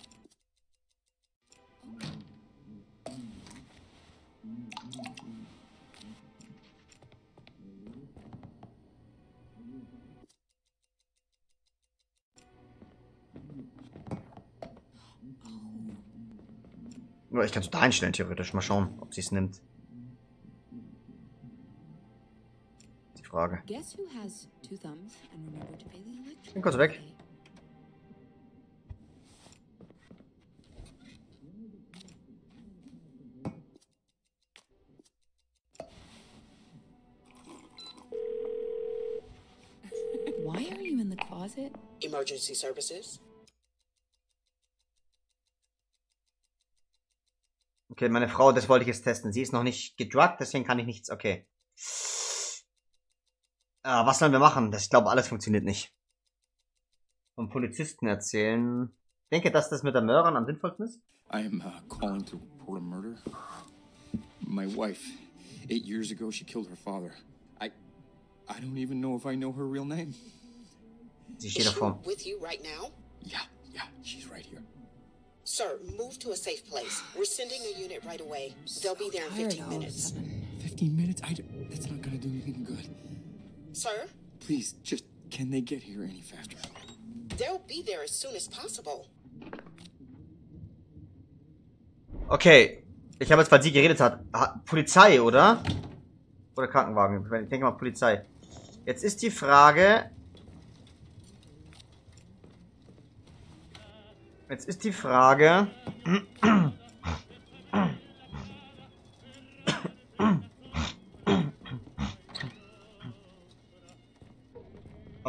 Speaker 1: Oder ich kann es da einstellen, theoretisch. Mal schauen, ob sie es nimmt. Die Frage.
Speaker 6: Guess who has two thumbs and remember to pay the electric
Speaker 1: Bin kurz weg.
Speaker 6: bill? Why are you in the closet?
Speaker 4: Emergency Services?
Speaker 1: Okay, meine Frau, das wollte ich jetzt testen. Sie ist noch nicht gedruckt, deswegen kann ich nichts. Okay. Was sollen wir machen? Ich glaube, alles funktioniert nicht. Vom Polizisten erzählen. Ich denke, dass das mit der Mörderin am sinnvollsten ist.
Speaker 2: I am calling to report a murder. My wife, 8 years ago, she killed her father. I don't even know if I know her real name.
Speaker 1: Sie
Speaker 4: Is
Speaker 1: steht
Speaker 4: she
Speaker 1: davor.
Speaker 4: with you right now?
Speaker 2: Yeah, she's right here.
Speaker 4: Sir, move to a safe place. We're sending a unit right away. They'll be there in
Speaker 6: Tired
Speaker 4: 15
Speaker 6: all of a
Speaker 4: minutes.
Speaker 6: sudden.
Speaker 2: 15 minutes? That's not gonna do anything good.
Speaker 4: Sir,
Speaker 2: Please, just, can they get here any faster?
Speaker 4: they'll be there as soon as possible.
Speaker 1: Okay. Ich habe jetzt, weil sie geredet hat. Polizei, oder? Oder Krankenwagen. Ich denke mal Polizei. Jetzt ist die Frage...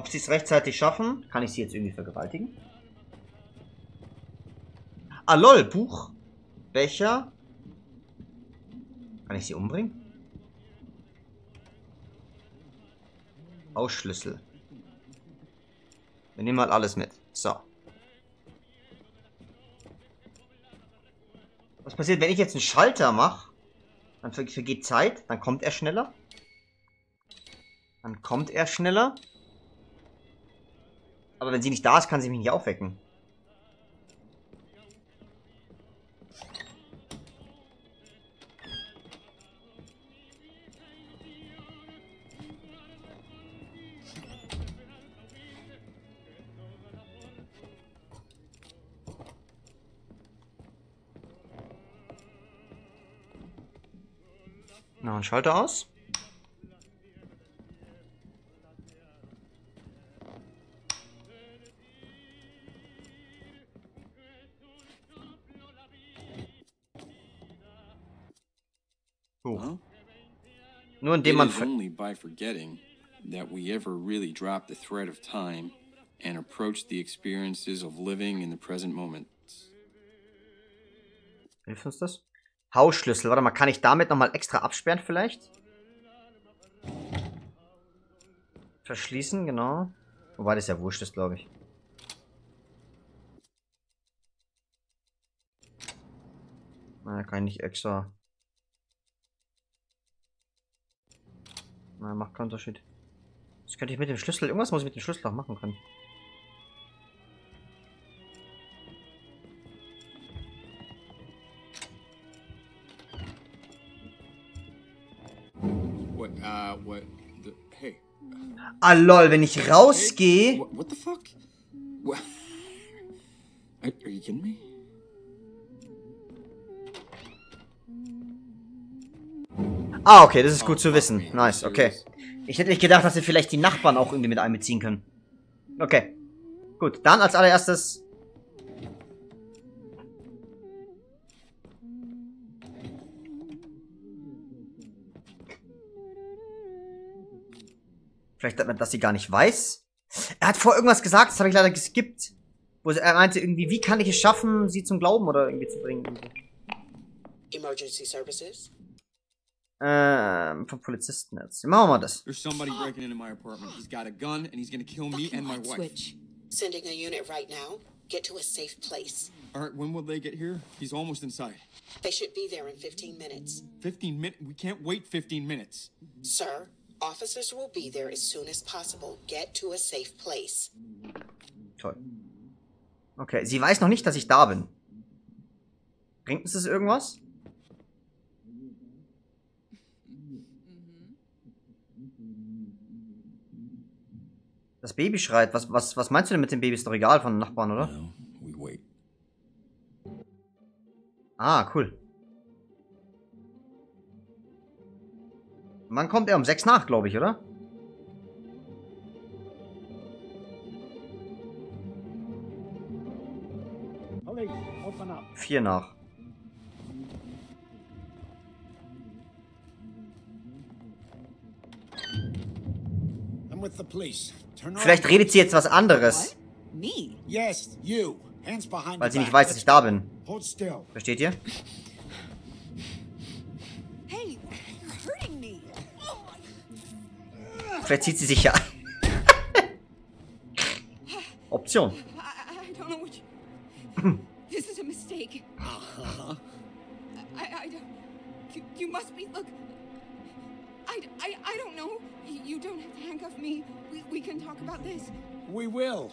Speaker 1: sie es rechtzeitig schaffen, kann ich sie jetzt irgendwie vergewaltigen? Ah, lol, Buch. Becher. Kann ich sie umbringen? Hausschlüssel. Wir nehmen mal alles mit. So. Was passiert, wenn ich jetzt einen Schalter mache? Dann vergeht Zeit, dann kommt er schneller. Aber wenn sie nicht da ist, kann sie mich nicht aufwecken. Noch ein Schalter aus.
Speaker 2: Huh?
Speaker 1: Nur indem
Speaker 2: It
Speaker 1: man...
Speaker 2: is only by forgetting that we ever really drop the thread of time and approach the experiences of living in the present moment.
Speaker 1: Hilft uns das? Hausschlüssel. Warte mal, kann ich damit nochmal extra absperren vielleicht? Verschließen, genau. Wobei das ja wurscht ist, glaube ich. Naja, kann ich nicht extra... Naja, macht keinen Unterschied. Das könnte ich mit dem Schlüssel... Irgendwas muss ich mit dem Schlüssel auch machen können.
Speaker 2: Hey.
Speaker 1: Ah, lol, wenn ich rausgehe...
Speaker 2: What the fuck? What? Are you kidding me?
Speaker 1: Ah, okay, das ist gut zu wissen. Nice, okay. Ich hätte nicht gedacht, dass wir vielleicht die Nachbarn auch irgendwie mit einbeziehen können. Okay. Gut, dann als allererstes... Vielleicht, dass sie gar nicht weiß. Er hat vorher irgendwas gesagt, das habe ich leider geskippt. Wo er meinte irgendwie, wie kann ich es schaffen, sie zum Glauben oder irgendwie zu bringen.
Speaker 4: Emergency services?
Speaker 1: Vom Polizisten jetzt. Machen wir mal das.
Speaker 2: There's somebody breaking into my apartment. He's got a gun and he's gonna kill me and my wife.
Speaker 6: Switch.
Speaker 4: Sending a unit right now. Get to a safe place.
Speaker 2: All right, when will they get here? He's almost inside.
Speaker 4: They should be there in 15 minutes.
Speaker 2: 15 minutes? We can't wait 15 minutes.
Speaker 4: Sir, officers will be there as soon as possible. Get to a safe place.
Speaker 1: Toll. Okay, sie weiß noch nicht, dass ich da bin. Bringt uns das irgendwas? Das Baby schreit. Was meinst du denn mit dem Baby? Ist doch egal von den Nachbarn, oder?
Speaker 2: No, we wait.
Speaker 1: Ah, cool. Wann kommt er? Um 6 nach, glaube ich, oder?
Speaker 5: Police, open up.
Speaker 1: 4 nach.
Speaker 5: I'm with the police. Turn on.
Speaker 1: Vielleicht redet sie jetzt was anderes,
Speaker 6: What? Me?
Speaker 5: Yes, you. Hands behind
Speaker 1: weil
Speaker 5: your
Speaker 1: sie nicht
Speaker 5: back.
Speaker 1: weiß, dass ich da bin.
Speaker 5: Hold still.
Speaker 1: Versteht ihr?
Speaker 6: Hey, you're hurting me.
Speaker 1: Vielleicht zieht sie sich ja ein. Option.
Speaker 3: I don't know what you... This is a mistake. I don't... You must be... Look... I don't know. You don't have to handcuff me. We can talk about this.
Speaker 5: We will.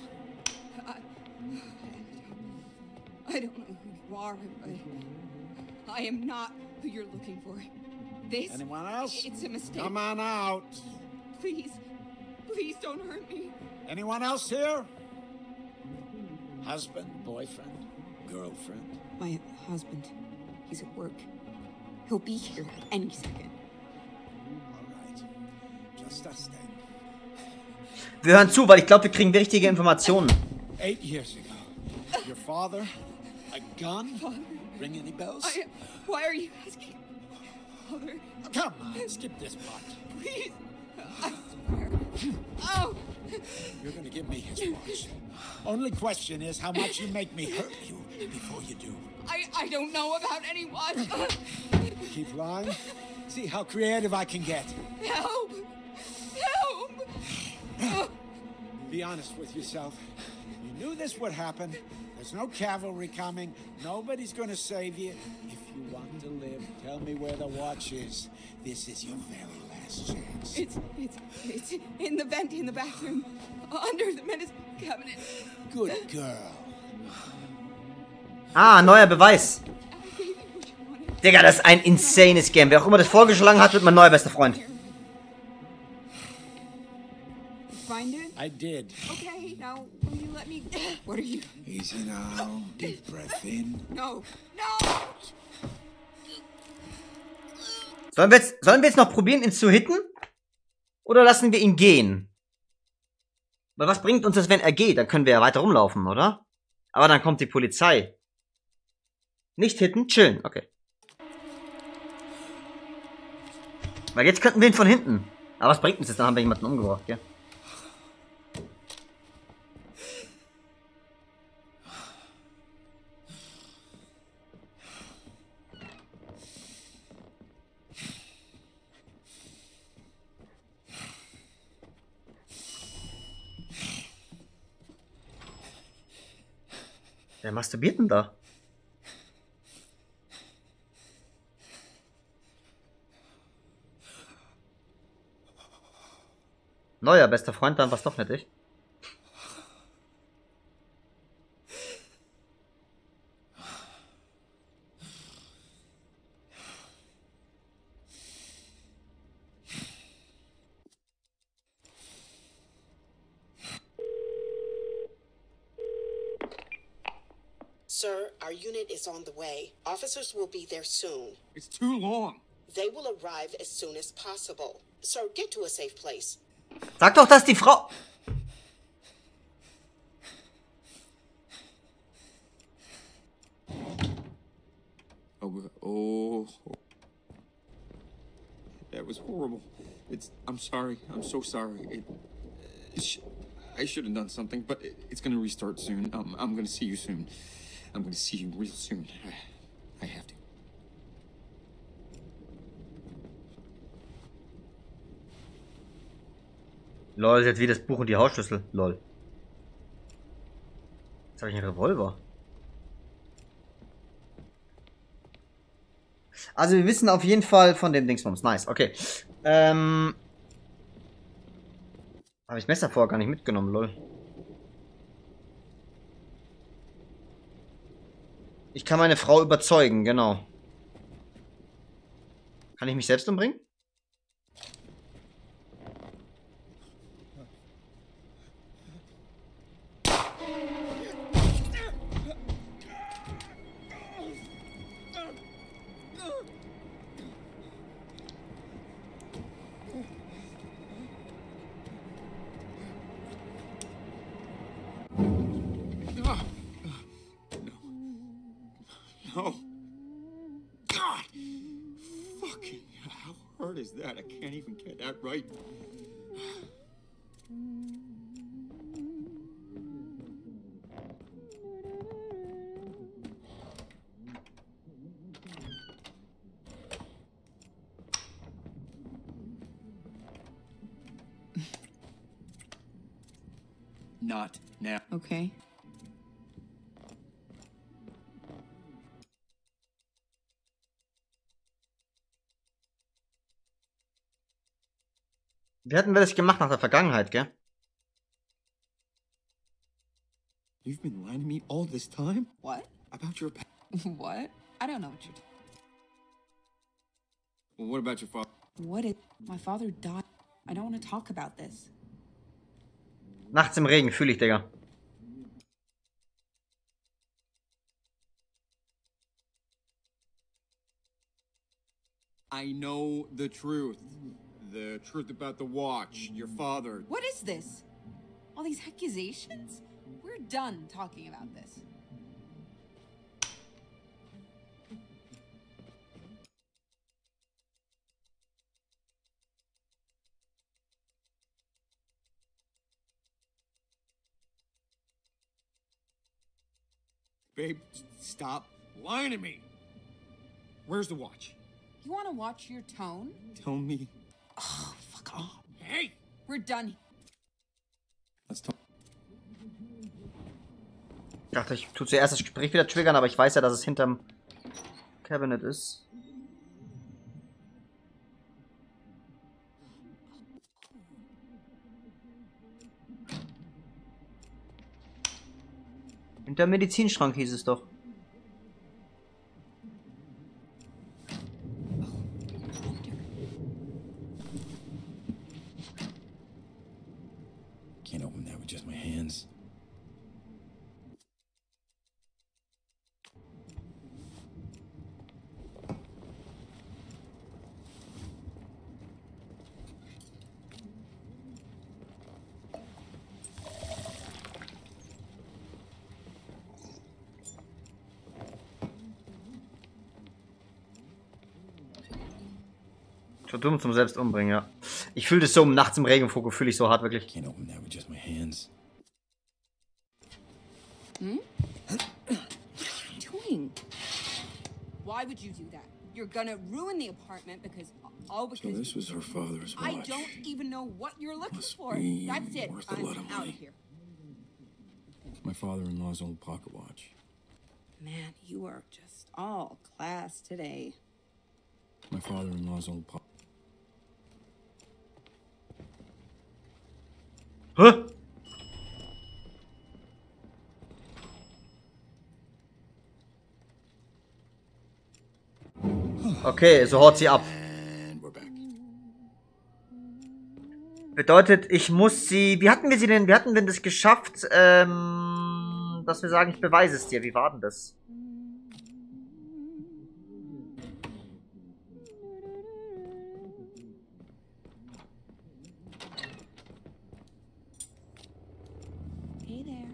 Speaker 3: I don't know who you are. I am not who you're looking for. This...
Speaker 5: Anyone else?
Speaker 3: It's a mistake.
Speaker 5: Come on out.
Speaker 3: Please. Please don't hurt me.
Speaker 5: Anyone else here? Husband, boyfriend, girlfriend.
Speaker 6: My husband. He's at work. He'll be here any second.
Speaker 5: All right. Just us then.
Speaker 1: Wir hören zu, weil ich glaube, wir kriegen wichtige Informationen.
Speaker 5: 8 years ago. Your father? A gun? Ring any bells?
Speaker 3: Why are you asking? Father,
Speaker 5: Come on, skip this part.
Speaker 3: please. I swear. Oh,
Speaker 5: You're gonna give me his watch. Only question is how much you make me hurt you before you do.
Speaker 3: I don't know about any watch.
Speaker 5: Keep lying. See how creative I can get.
Speaker 3: Help! Help!
Speaker 5: Be honest with yourself. You knew this would happen. There's no cavalry coming. Nobody's gonna save you. If you want to live, tell me where the watch is. This is your very last chance.
Speaker 3: It's in the vent in the bathroom. Under the medicine cabinet.
Speaker 5: Good girl.
Speaker 1: Ah, neuer Beweis.
Speaker 3: I gave you what you wanted.
Speaker 1: Digga, das ist ein insanes Game. Wer auch immer das vorgeschlagen hat, wird mein neuer bester Freund.
Speaker 3: Find it?
Speaker 5: I did.
Speaker 3: Okay, now will you let me... What are you...
Speaker 5: Easy now. Deep breath in.
Speaker 3: No! No!
Speaker 1: Sollen wir jetzt noch probieren, ihn zu hitten? Oder lassen wir ihn gehen? Weil was bringt uns das, wenn er geht? Dann können wir ja weiter rumlaufen, oder? Aber dann kommt die Polizei. Nicht hitten, chillen. Okay. Weil jetzt könnten wir ihn von hinten. Aber was bringt uns das? Dann haben wir jemanden umgebracht, gell? Wer masturbiert denn da? Neuer bester Freund, dann war's doch nicht ich.
Speaker 4: Sir, our unit is on the way. Officers will be there soon.
Speaker 2: It's too long.
Speaker 4: They will arrive as soon as possible. Sir, get to a safe place.
Speaker 1: Sag doch, dass die Frau...
Speaker 2: Oh. That was horrible. I'm sorry. I'm so sorry. I should have done something, but it's gonna restart soon. I'm gonna see you soon. I'm gonna see you real soon. I have to.
Speaker 1: Lol, jetzt wie das Buch und die Hausschlüssel. Lol. Jetzt habe ich einen Revolver. Also wir wissen auf jeden Fall von dem Dingsbums. Nice, okay. Habe ich Messer vorher gar nicht mitgenommen, lol. Ich kann meine Frau überzeugen, genau. Kann ich mich selbst umbringen?
Speaker 2: No. God! Fucking how hard is that? I can't even get that right. Not now.
Speaker 6: Okay.
Speaker 1: Wie hatten wir das gemacht nach der Vergangenheit, gell?
Speaker 2: You've been lying to me all this time?
Speaker 6: What?
Speaker 2: About your
Speaker 6: What? I don't know what you're
Speaker 2: Well, what about your father?
Speaker 6: What is... My father died. I don't want to talk about this.
Speaker 1: Nachts im Regen, fühle ich, Digga.
Speaker 2: I know the truth. The truth about the watch, your father.
Speaker 6: What is this? All these accusations? We're done talking about this.
Speaker 2: Babe, stop lying to me. Where's the watch?
Speaker 3: You want to watch your tone?
Speaker 2: Tell me.
Speaker 3: Oh, fuck off.
Speaker 2: Hey!
Speaker 3: We're done.
Speaker 2: Let's talk.
Speaker 1: Ich dachte, ich tue zuerst das Gespräch wieder triggern, aber ich weiß ja, dass es hinterm Cabinet ist. Hinter Medizinschrank hieß es doch.
Speaker 2: Can't open that with just my hands.
Speaker 1: Schon dumm zum selbst umbringen, ja. Ich fühle das so nachts im Regenvogel, fühle ich so hart, wirklich.
Speaker 2: Can't open that with just my hands.
Speaker 3: Hmm? What are you doing? Why would you do that? You're gonna ruin the apartment because
Speaker 2: So this was her father's watch.
Speaker 3: I don't even know what you're looking
Speaker 2: Must
Speaker 3: for.
Speaker 2: be
Speaker 3: That's it.
Speaker 2: worth a
Speaker 3: I'm
Speaker 2: lot of
Speaker 3: out
Speaker 2: money.
Speaker 3: of here.
Speaker 2: My father-in-law's old pocket watch.
Speaker 3: Man, you are just all class today.
Speaker 2: My father-in-law's old pocket.
Speaker 1: Hä? Okay, so haut sie ab.
Speaker 2: And we're back.
Speaker 1: Bedeutet, ich muss sie... Wie hatten wir sie denn... Wie hatten wir das geschafft, dass wir sagen, ich beweise es dir? Wie war denn das?
Speaker 3: Hey there.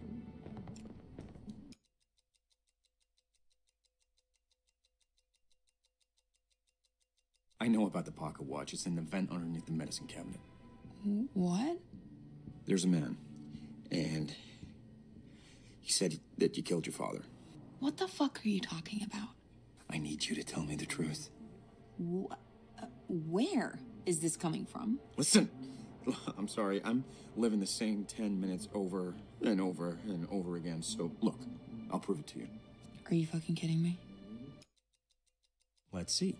Speaker 2: I know about the pocket watch. It's in the vent underneath the medicine cabinet.
Speaker 6: What?
Speaker 2: There's a man, and he said that you killed your father.
Speaker 6: What the fuck are you talking about?
Speaker 2: I need you to tell me the truth.
Speaker 3: Where is this coming from?
Speaker 2: Listen, I'm sorry. I'm living the same 10 minutes over and over and over again. So, look, I'll prove it to you.
Speaker 6: Are you fucking kidding me?
Speaker 2: Let's see.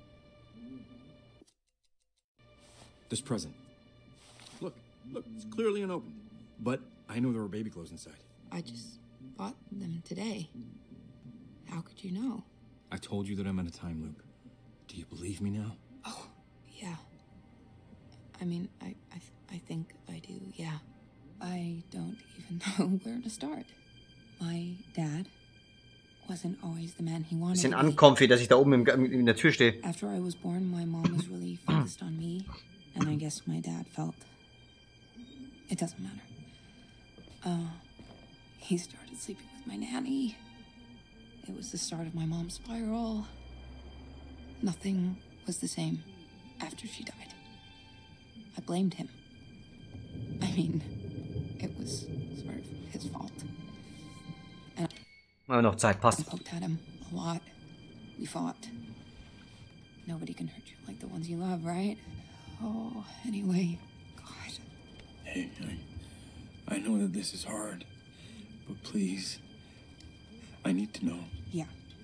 Speaker 2: This present. Look, it's clearly unopened. But I know there were baby clothes inside.
Speaker 6: I just bought them today. How could you know?
Speaker 2: I told you that I'm in a time loop. Do you believe me now?
Speaker 6: Oh, yeah. I mean, I think I do, yeah. I don't even know where to start. My dad wasn't always the man he wanted
Speaker 1: Bisschen
Speaker 6: to be.
Speaker 1: uncomfy, dass ich da oben in der Tür stehe.
Speaker 6: After I was born, my mom was really focused on me, and I guess my dad felt it doesn't matter. He started sleeping with my nanny. It was the start of my mom's spiral. Nothing was the same after she died. I blamed him. I mean, it was sort of his fault. And
Speaker 1: Haben wir noch Zeit,
Speaker 6: I
Speaker 1: passt.
Speaker 6: poked at him a lot. We fought. Nobody can hurt you like the ones you love, right? Oh, anyway, God.
Speaker 2: Hey, I know that this is hard, but please, I need to know.
Speaker 6: Yeah.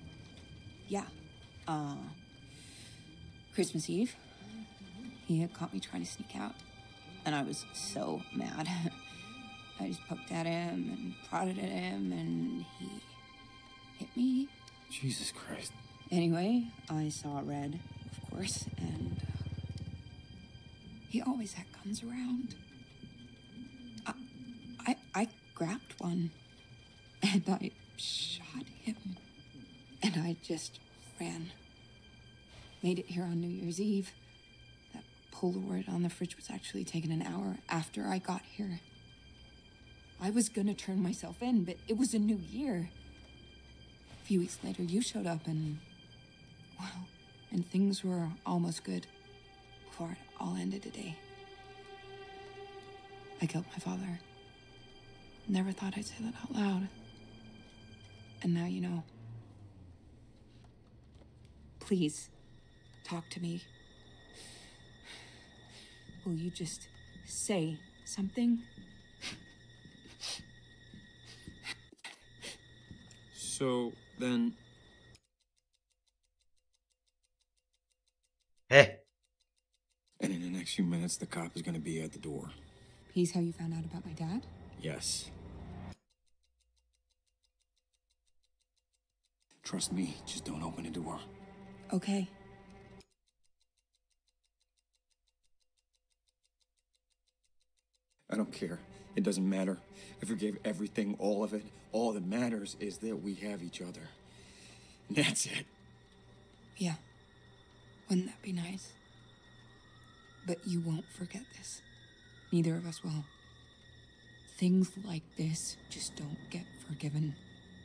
Speaker 6: Christmas Eve, he had caught me trying to sneak out, and I was so mad. I just poked at him and prodded at him, and he hit me.
Speaker 2: Jesus Christ.
Speaker 6: Anyway, I saw red, of course, and he always had guns around. I grabbed one, and I shot him, and I just ran. Made it here on New Year's Eve. That Polaroid on the fridge was actually taken an hour after I got here. I was gonna turn myself in, but it was a new year. A few weeks later, you showed up, and well, and things were almost good before it all ended today. I killed my father. Never thought I'd say that out loud. And now you know. Please, talk to me. Will you just say something?
Speaker 2: So, then...
Speaker 1: Hä?
Speaker 2: And in the next few minutes, the cop is gonna be at the door.
Speaker 6: He's how you found out about my dad?
Speaker 2: Yes. Trust me, just don't open the door.
Speaker 6: Okay.
Speaker 2: I don't care. It doesn't matter. I forgave everything, all of it. All that matters is that we have each other. That's it.
Speaker 6: Yeah. Wouldn't that be nice? But you won't forget this. Neither of us will. Things like this just don't get forgiven.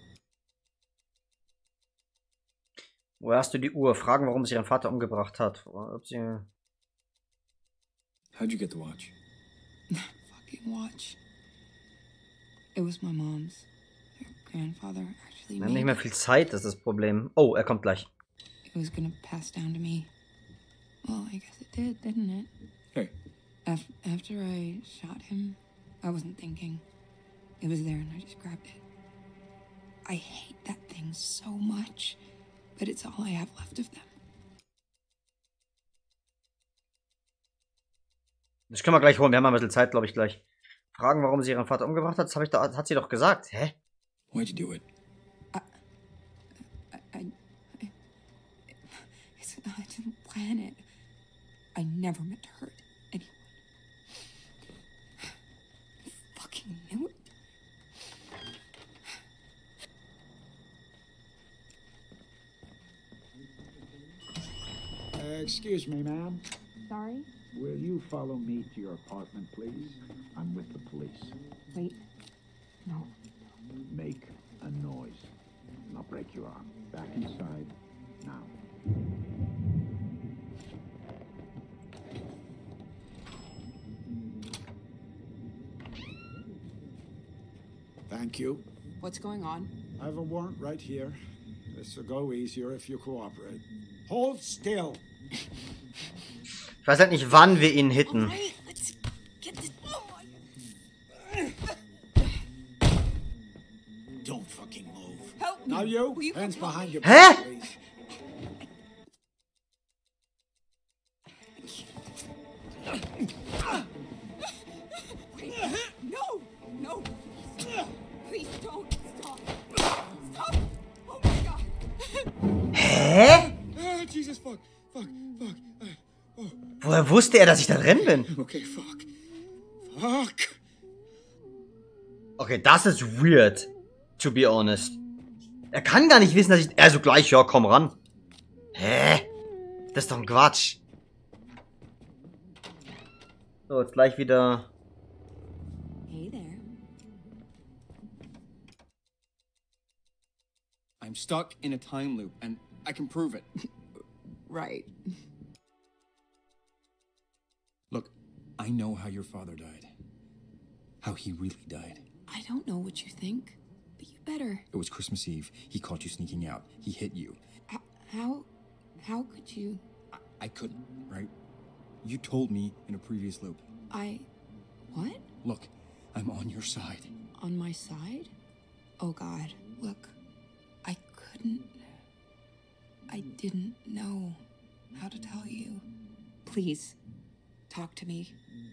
Speaker 1: Woher hast du die Uhr? Fragen, warum sie ihren Vater umgebracht hat. Ob sie...
Speaker 2: How'd you get the watch?
Speaker 6: Fucking watch. It was my mom's. Her grandfather actually
Speaker 1: Wir haben nicht
Speaker 6: made
Speaker 1: mehr viel Zeit, das ist das Problem. Oh, er kommt gleich.
Speaker 6: it. Was gonna pass down to me. Well, I guess it did, didn't it?
Speaker 2: Hey,
Speaker 6: After I shot him, I wasn't thinking. It was there and I just grabbed it. I hate that thing so much, but it's all I have left of them.
Speaker 1: Das können wir gleich holen. Wir haben ein bisschen Zeit, glaube ich, gleich. Fragen, warum sie ihren Vater umgebracht hat, das hat sie doch gesagt. Hä?
Speaker 2: why'd you do it?
Speaker 6: I didn't plan it. I never meant to hurt anyone. I fucking knew it.
Speaker 5: Excuse me, ma'am.
Speaker 6: Sorry?
Speaker 5: Will you follow me to your apartment, please? I'm with the police.
Speaker 6: Wait. No.
Speaker 5: Make a noise. I'll break your arm. Back inside. Now. Thank you.
Speaker 6: What's going on?
Speaker 5: I have a warrant right here. This will go easier if you cooperate. Hold still.
Speaker 1: Ich weiß halt nicht, wann wir ihn hitten.
Speaker 3: Alright, let's get this. Oh my.
Speaker 5: Don't fucking move.
Speaker 3: Help me.
Speaker 5: Now you,
Speaker 3: Will you
Speaker 5: hands
Speaker 3: come
Speaker 5: behind your
Speaker 1: Huh?
Speaker 5: back, please.
Speaker 3: No, no. Please don't stop. Stop. Oh my god.
Speaker 1: Hä?
Speaker 2: Ah, Jesus, fuck.
Speaker 1: Woher wusste er, dass ich da drin bin?
Speaker 2: Okay, fuck. Fuck.
Speaker 1: Okay, das ist weird. To be honest. Er kann gar nicht wissen, dass ich... Also gleich, ja, komm ran. Hä? Das ist doch ein Quatsch. So, jetzt gleich wieder...
Speaker 6: Hey there.
Speaker 2: I'm stuck in a time loop, and I can prove it.
Speaker 6: Right.
Speaker 2: Look, I know how your father died. How he really died.
Speaker 6: I don't know what you think, but you better.
Speaker 2: It was Christmas Eve. He caught you sneaking out. He hit you.
Speaker 6: How could you?
Speaker 2: I couldn't, right? You told me in a previous loop.
Speaker 6: What?
Speaker 2: Look, I'm on your side.
Speaker 6: On my side? Oh God, look. I didn't know how to tell you. Please, talk to me.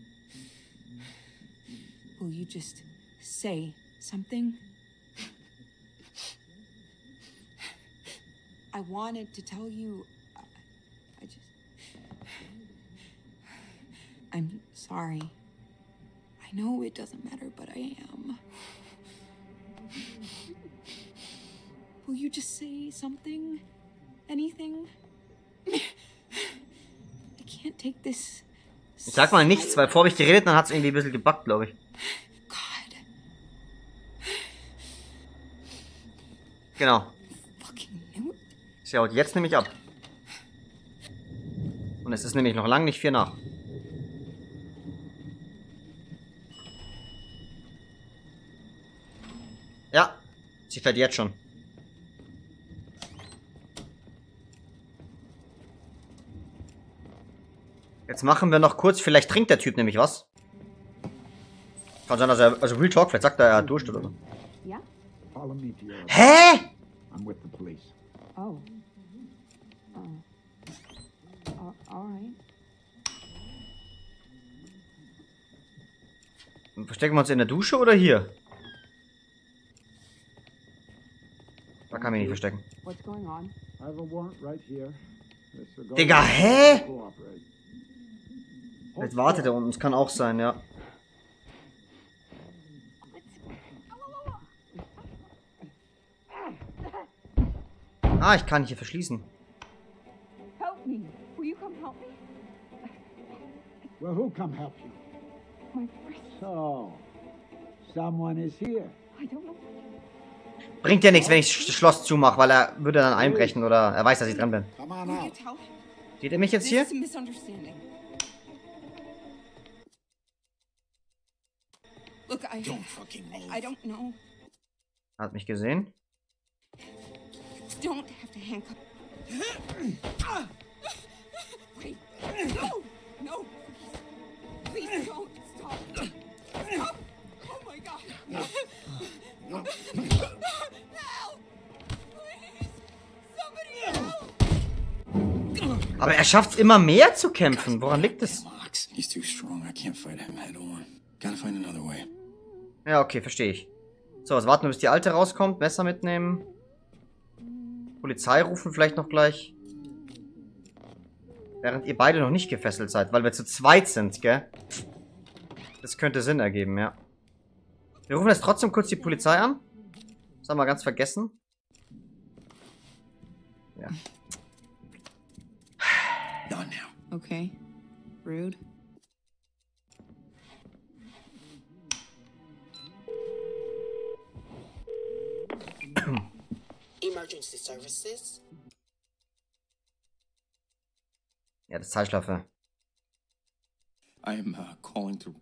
Speaker 6: Will you just say something? I wanted to tell you. I'm sorry. I know it doesn't matter, but I am. Will you just say something? Anything? I can't take this.
Speaker 1: Ich sag mal nichts, weil vorher hab ich geredet, dann hat's irgendwie ein bisschen gebackt, glaube ich.
Speaker 6: God.
Speaker 1: Genau.
Speaker 6: Fucking knew it.
Speaker 1: Sie haut jetzt nämlich ab. Und es ist nämlich noch lang nicht 4 nach. Ja, sie fährt jetzt schon. Jetzt machen wir noch kurz, vielleicht trinkt der Typ nämlich was. Kann sein, dass er, also Real Talk, vielleicht sagt er, er hat Durst oder so.
Speaker 6: Yeah?
Speaker 5: Follow me to your.
Speaker 1: Hä?
Speaker 5: I'm with the police.
Speaker 6: Oh. All right.
Speaker 1: Verstecken wir uns in der Dusche oder hier? Da kann ich mich nicht verstecken.
Speaker 6: What's going on?
Speaker 5: I have a warrant right here. Mr. Gold-
Speaker 1: Digga, hä?
Speaker 5: Cooperate.
Speaker 1: Jetzt wartet er unten, das kann auch sein, ja. Ah, ich kann hier verschließen.
Speaker 6: Help me. Will you come help me?
Speaker 5: Well, who come help you?
Speaker 6: My friend.
Speaker 5: So, someone is here.
Speaker 6: I don't know.
Speaker 1: Bringt ja nichts, wenn ich das Schloss zumache, weil er würde dann einbrechen oder er weiß, dass ich dran bin.
Speaker 5: Come on
Speaker 3: Will you
Speaker 5: out.
Speaker 3: tell him?
Speaker 1: Sieht er mich jetzt
Speaker 3: This
Speaker 1: hier?
Speaker 3: is a misunderstanding. Look,
Speaker 5: Don't fucking move.
Speaker 3: I don't know.
Speaker 1: Hat mich gesehen.
Speaker 3: Don't have to handcuff. Wait. No! No! Please, please don't stop. Stop. Oh my god. Help! Please! Somebody help!
Speaker 1: Aber er schafft es immer mehr zu kämpfen. Woran liegt es?
Speaker 2: Mox, he's too strong. I can't fight him head on. Gotta find another way.
Speaker 1: Ja, okay, verstehe ich. So, jetzt warten wir, bis die Alte rauskommt. Messer mitnehmen. Polizei rufen vielleicht noch gleich. Während ihr beide noch nicht gefesselt seid, weil wir zu zweit sind, gell? Das könnte Sinn ergeben, ja. Wir rufen jetzt trotzdem kurz die Polizei an. Das haben wir ganz vergessen. Ja.
Speaker 2: Done now.
Speaker 6: Okay. Rude.
Speaker 4: Emergency services.
Speaker 1: Ja, das ist Zeitschleife.
Speaker 2: I am calling to.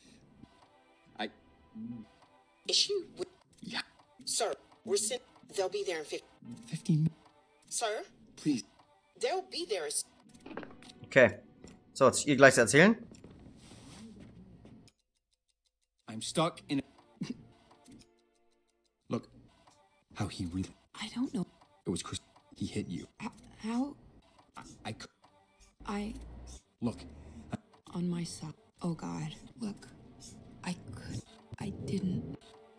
Speaker 4: Issue with.
Speaker 2: Yeah,
Speaker 4: Sir, we're sent. They'll be there in
Speaker 2: 15.
Speaker 4: Sir,
Speaker 2: Please.
Speaker 4: they'll be there.
Speaker 1: Okay. So, jetzt ihr gleich erzählen.
Speaker 2: I'm stuck in. Look, how he really.
Speaker 6: I don't know.
Speaker 2: It was Chris. He hit you.
Speaker 6: How
Speaker 2: I could.
Speaker 6: I
Speaker 2: Look,
Speaker 6: on my side. Oh God. Look. I didn't.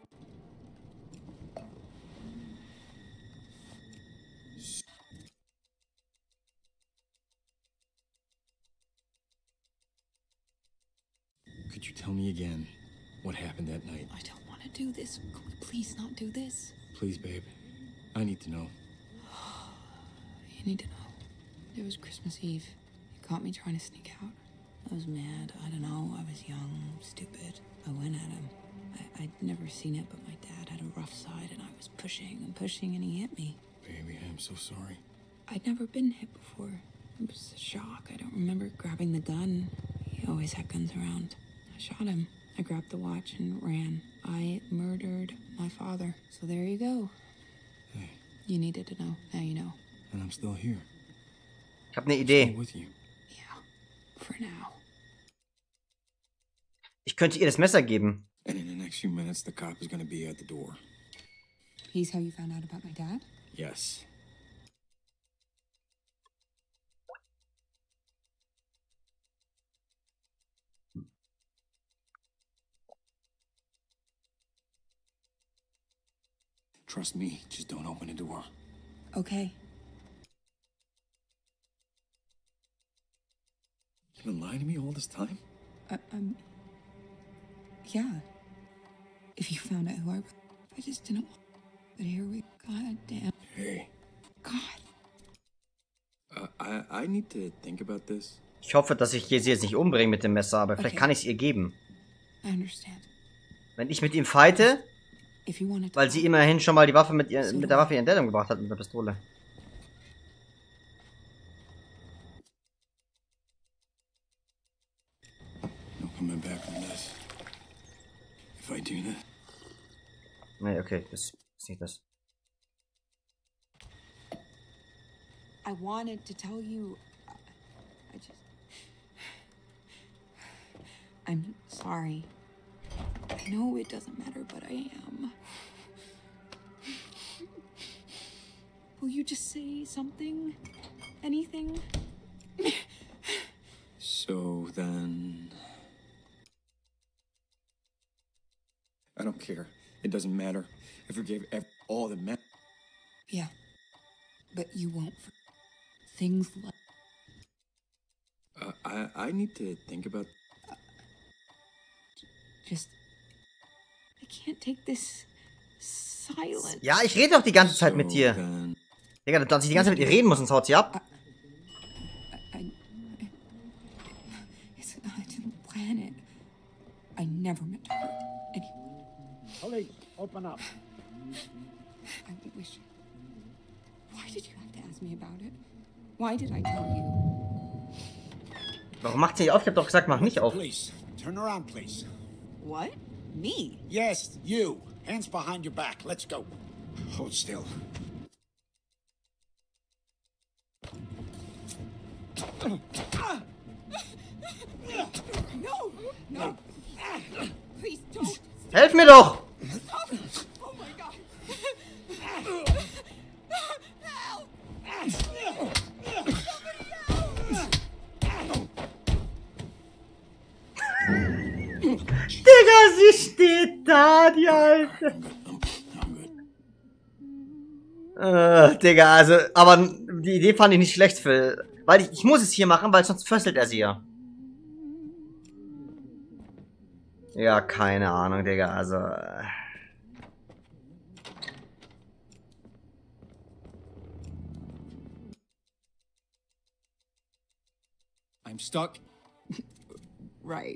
Speaker 2: could you tell me again what happened that night?
Speaker 6: I don't want to do this. Can we please not do this?
Speaker 2: Please, babe. I need to know.
Speaker 6: You need to know. It was Christmas Eve. You caught me trying to sneak out. I was mad. I don't know. I was young, stupid. I went at him. I'd never seen it, but my dad had a rough side, and I was pushing and pushing, and he hit me.
Speaker 2: Baby, I'm so sorry.
Speaker 6: I'd never been hit before. It was a shock. I don't remember grabbing the gun. He always had guns around. I shot him. I grabbed the watch and ran. I murdered my father. So there you go.
Speaker 2: Hey,
Speaker 6: You needed to know. Now you know.
Speaker 2: and I'm still here.
Speaker 1: Ich habe eine
Speaker 2: Still
Speaker 1: Idee.
Speaker 2: with you.
Speaker 6: Yeah. For now.
Speaker 1: Ich könnte ihr das Messer geben.
Speaker 2: And in the next few minutes, the cop is gonna be at the door.
Speaker 6: He's how you found out about my dad?
Speaker 2: Yes. Trust me, just don't open the door.
Speaker 6: Okay.
Speaker 2: You've been lying to me all this time?
Speaker 6: Yeah. If you found out who I just didn't want. But here we. God damn.
Speaker 2: Hey,
Speaker 6: God.
Speaker 2: I need to think about this.
Speaker 1: Ich hoffe, dass ich sie jetzt nicht umbringe mit dem Messer, aber vielleicht
Speaker 6: Okay.
Speaker 1: kann ich es ihr geben.
Speaker 6: I understand.
Speaker 1: Wenn ich mit ihm fighte,
Speaker 6: If you wanted to.
Speaker 1: weil sie immerhin schon mal die Waffe mit der Waffe ihren Dad umgebracht hat, mit der Pistole.
Speaker 2: No coming back from this. If I do this.
Speaker 1: Nee, okay, das ist nicht das.
Speaker 6: I wanted to tell you. I just. I'm sorry. I know it doesn't matter, but I am. Will you just say something? Anything?
Speaker 2: So then... I don't care. It doesn't matter. I forgave all the men.
Speaker 6: Yeah. But you won't. Things like...
Speaker 2: I need to think about...
Speaker 6: Just... I can't take this silence.
Speaker 1: Ja, ich rede doch die ganze Zeit mit dir.
Speaker 2: then...
Speaker 1: Digga, dass ich die ganze Zeit mit ihr reden muss, sonst haut sie ab.
Speaker 6: I didn't plan it. I never meant to hurt anyone.
Speaker 5: Police, open up.
Speaker 6: I wish... Why did you have to ask me about it? Why did I tell you?
Speaker 1: Warum macht sie nicht auf? Ich hab doch gesagt, mach nicht auf.
Speaker 5: Police, turn around, please.
Speaker 3: What? Me?
Speaker 5: Yes, you. Hands behind your back. Let's go. Hold still.
Speaker 3: No! No! Please don't!
Speaker 1: Helf mir doch!
Speaker 3: Stop! Oh my god! Help!
Speaker 1: Digga, sie steht da, die Alte. Digga, also, aber die Idee fand ich nicht schlecht, Phil. Weil ich muss es hier machen, weil sonst fösselt er sie ja. Ja, keine Ahnung, Digga, also...
Speaker 2: I'm stuck.
Speaker 6: Right.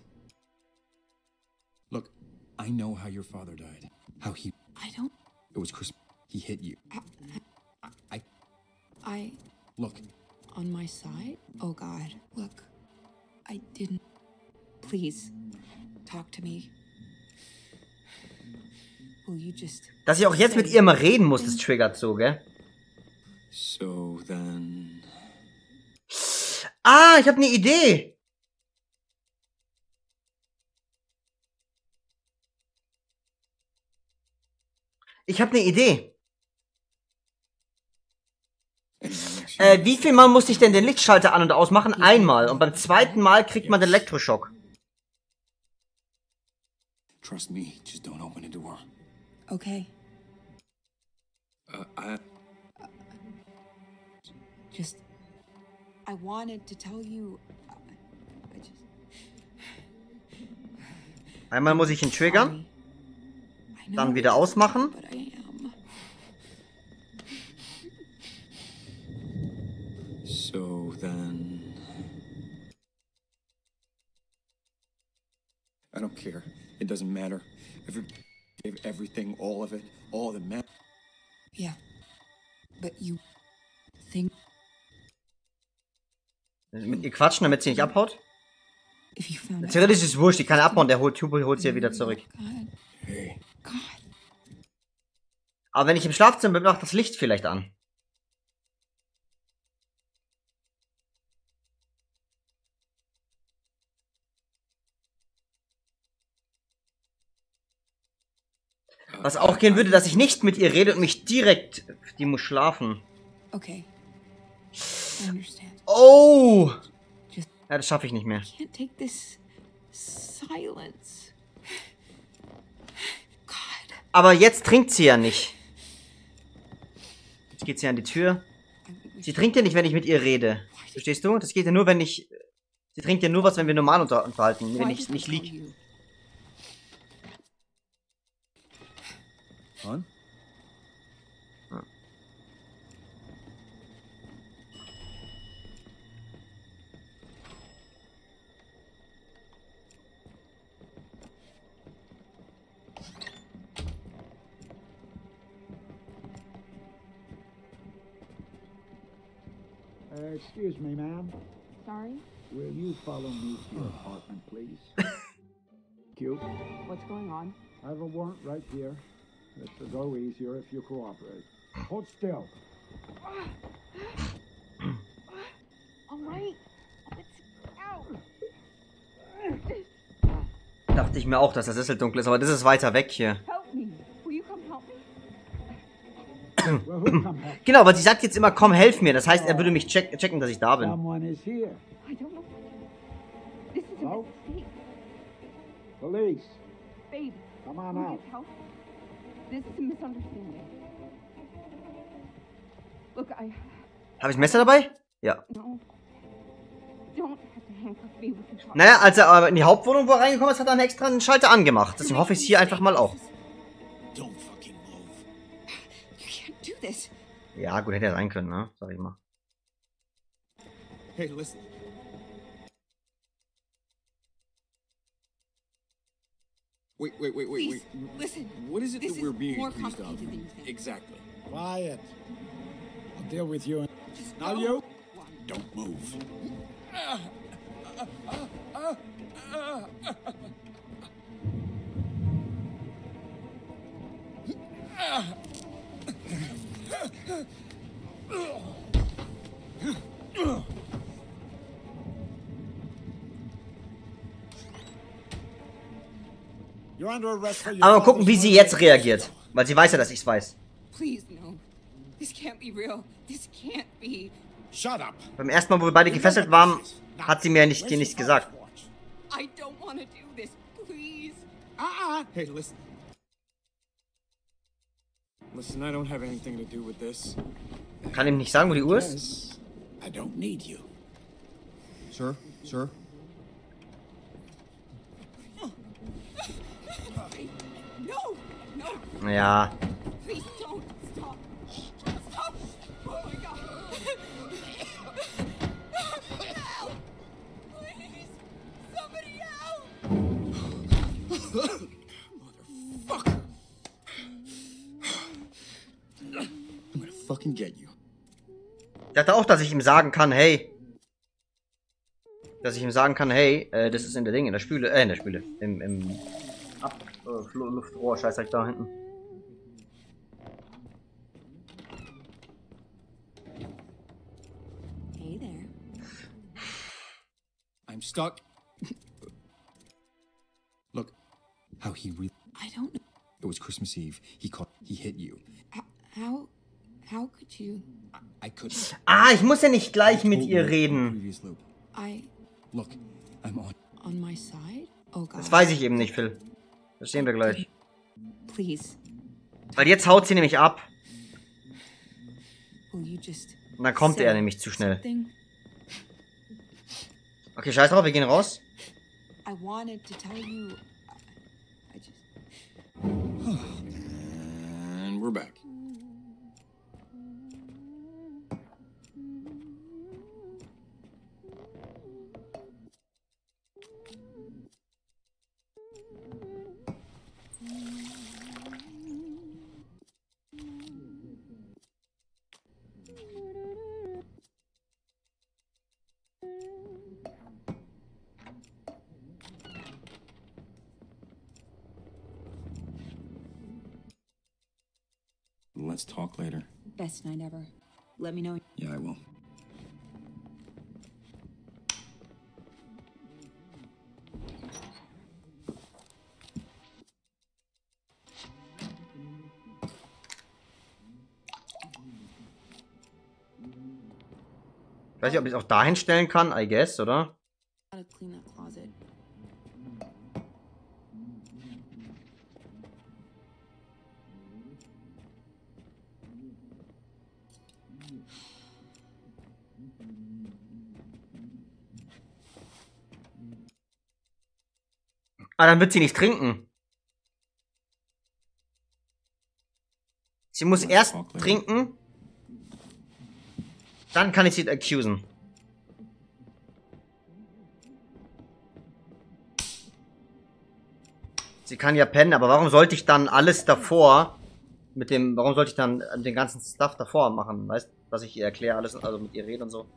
Speaker 2: Look, I know how your father died. How he...
Speaker 6: I don't...
Speaker 2: It was Christmas. He hit you.
Speaker 6: I...
Speaker 2: Look,
Speaker 6: On my side? Oh God. Look. I didn't... Please. Talk to me. Will you just...
Speaker 1: Dass ich auch jetzt mit ihr mal reden muss, das triggert so, gell?
Speaker 2: so then...
Speaker 1: Ah, ich habe eine Idee. Ich habe eine Idee. Wie viel Mal muss ich denn den Lichtschalter an- und ausmachen? Einmal. Und beim zweiten Mal kriegt man den Elektroschock.
Speaker 2: Trust me, just don't open the door.
Speaker 6: Okay.
Speaker 2: I...
Speaker 6: Just... I wanted to tell you... I just...
Speaker 1: Einmal muss ich ihn triggern,
Speaker 6: Sorry. I know
Speaker 1: dann wieder
Speaker 6: it doesn't
Speaker 1: ausmachen.
Speaker 6: matter, but I am.
Speaker 2: So then... I don't care. It doesn't matter. I forgave everything, all of it, all the men.
Speaker 6: Yeah. But you... think...
Speaker 1: Mit ihr quatschen, damit sie nicht abhaut.
Speaker 6: If you found out...
Speaker 1: Theoretisch ist es wurscht, die kann abhauen, der holt sie ja wieder zurück.
Speaker 6: God.
Speaker 2: Hey.
Speaker 6: God.
Speaker 1: Aber wenn ich im Schlafzimmer bin, macht das Licht vielleicht an. Was auch gehen würde, dass ich nicht mit ihr rede und mich direkt... Die muss schlafen.
Speaker 6: Okay. I understand.
Speaker 1: Oh!
Speaker 6: Just...
Speaker 1: Ja, das schaffe ich nicht mehr.
Speaker 6: I can't take this... silence. God.
Speaker 1: Aber jetzt trinkt sie ja nicht. Jetzt geht sie an die Tür. Sie trinkt ja nicht, wenn ich mit ihr rede. Verstehst du? Das geht ja nur, wenn ich... Sie trinkt ja nur was, wenn wir normal unterhalten, wenn ich nicht lieg.
Speaker 2: Hon?
Speaker 5: Excuse me, ma'am.
Speaker 6: Sorry?
Speaker 5: Will you follow me to your apartment, please? Cute.
Speaker 6: What's going on?
Speaker 5: I have a warrant right here. This will go easier if you cooperate. Hold still.
Speaker 6: All right. Let's out.
Speaker 1: Dachte ich mir auch, dass der Sessel dunkel ist, aber das ist weiter weg hier.
Speaker 3: Help me. Will you come help me?
Speaker 5: Well, who come help?
Speaker 1: Genau, aber sie sagt jetzt immer, komm, helf mir. Das heißt, er würde mich checken, dass ich da bin.
Speaker 5: Someone is here.
Speaker 3: I don't know. This is a
Speaker 5: Hello?
Speaker 3: mistake.
Speaker 5: Police.
Speaker 3: Babe,
Speaker 5: Come on
Speaker 3: will
Speaker 5: out.
Speaker 3: you help? This is a misunderstanding. Look,
Speaker 1: Habe ich ein Messer dabei? Ja.
Speaker 3: no. Don't have to handcuff me with your car.
Speaker 1: Naja, als er aber in die Hauptwohnung wo er reingekommen ist, hat er einen extra einen Schalter angemacht. Deswegen hoffe ich es hier einfach mal auch.
Speaker 5: Don't fucking move.
Speaker 6: You can't do this.
Speaker 1: Ja, gut, hätte er sein können, ne? Sag ich mal.
Speaker 2: Hey, listen. Wait.
Speaker 6: Please, listen.
Speaker 2: What is it
Speaker 6: This
Speaker 2: that we're
Speaker 6: is
Speaker 2: being
Speaker 6: more
Speaker 2: accused of?
Speaker 6: complicated than you think.
Speaker 2: Exactly.
Speaker 5: Quiet. I'll deal with you. Now
Speaker 6: go.
Speaker 5: you. Don't move. You're under arrest for your
Speaker 1: Aber mal gucken, wie
Speaker 5: father's
Speaker 1: sie jetzt
Speaker 5: murder.
Speaker 1: reagiert. Weil sie weiß ja, dass ich's weiß.
Speaker 6: Please, no. This can't be real. This can't be.
Speaker 5: Shut up.
Speaker 1: Beim ersten Mal, wo wir beide gefesselt waren, hat sie mir nicht, dir nichts gesagt.
Speaker 6: I don't want to do this. Please.
Speaker 2: Hey, listen. Listen, I don't have anything to do with this.
Speaker 1: Kann ihm nicht sagen, wo die Uhr ist?
Speaker 5: Yes. I don't need you.
Speaker 2: Sure.
Speaker 6: No. No.
Speaker 1: Naja.
Speaker 6: Please don't stop. Stop. Oh my God. Help. Please. Somebody help.
Speaker 2: Motherfucker. I'm gonna fucking get you.
Speaker 1: Ich dachte auch, dass ich ihm sagen kann, hey. Dass ich ihm sagen kann, hey, das ist in der Ding, in der Spüle, im Luftrohr, scheiße, da hinten.
Speaker 6: Hey there.
Speaker 2: I'm stuck. Look, how he really.
Speaker 6: I don't know.
Speaker 2: It was Christmas Eve. He hit you.
Speaker 6: How could you?
Speaker 2: I couldn't.
Speaker 1: Ah, ich muss ja nicht gleich mit
Speaker 2: Told
Speaker 1: ihr
Speaker 2: you in the
Speaker 1: reden.
Speaker 2: previous loop. Look, I'm
Speaker 6: On my side? Oh God.
Speaker 1: Das weiß ich eben nicht, Phil. Das sehen wir gleich.
Speaker 6: Please.
Speaker 1: Weil jetzt haut sie nämlich ab.
Speaker 6: Will you just
Speaker 1: Und dann kommt
Speaker 6: say
Speaker 1: er nämlich zu schnell.
Speaker 6: something?
Speaker 1: Okay, scheiß drauf, wir gehen raus.
Speaker 6: I wanted to tell you. I just.
Speaker 2: And we're back. Let's talk later.
Speaker 6: Best night ever. Let me know.
Speaker 2: Yeah, I will.
Speaker 1: Ich weiß nicht, ob ich es auch dahin stellen kann, I guess, oder?
Speaker 6: Gotta clean that closet.
Speaker 1: Ah, dann wird sie nicht trinken. Sie muss erst trinken. Dann kann ich sie accusen. Sie kann ja pennen, aber warum sollte ich dann alles davor mit dem, warum sollte ich dann den ganzen Stuff davor machen? Weißt, dass ich ihr erkläre alles, also mit ihr rede und so.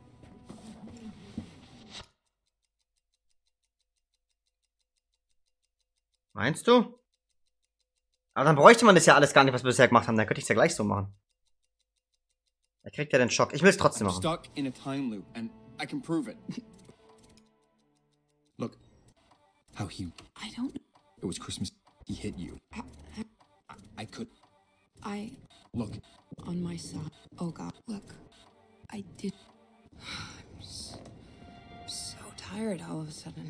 Speaker 1: Meinst du? Aber dann bräuchte man das ja alles gar nicht, was wir bisher gemacht haben. Dann könnte ich es ja gleich so machen. Er kriegt ja den Schock. Ich will es trotzdem
Speaker 2: I'm
Speaker 1: machen.
Speaker 2: stuck in a time loop, and I can prove it. Look, how he.
Speaker 6: I don't.
Speaker 2: It was Christmas. He hit you. I could. Look.
Speaker 6: On my side. Oh God, look. I did. I'm so tired all of a sudden.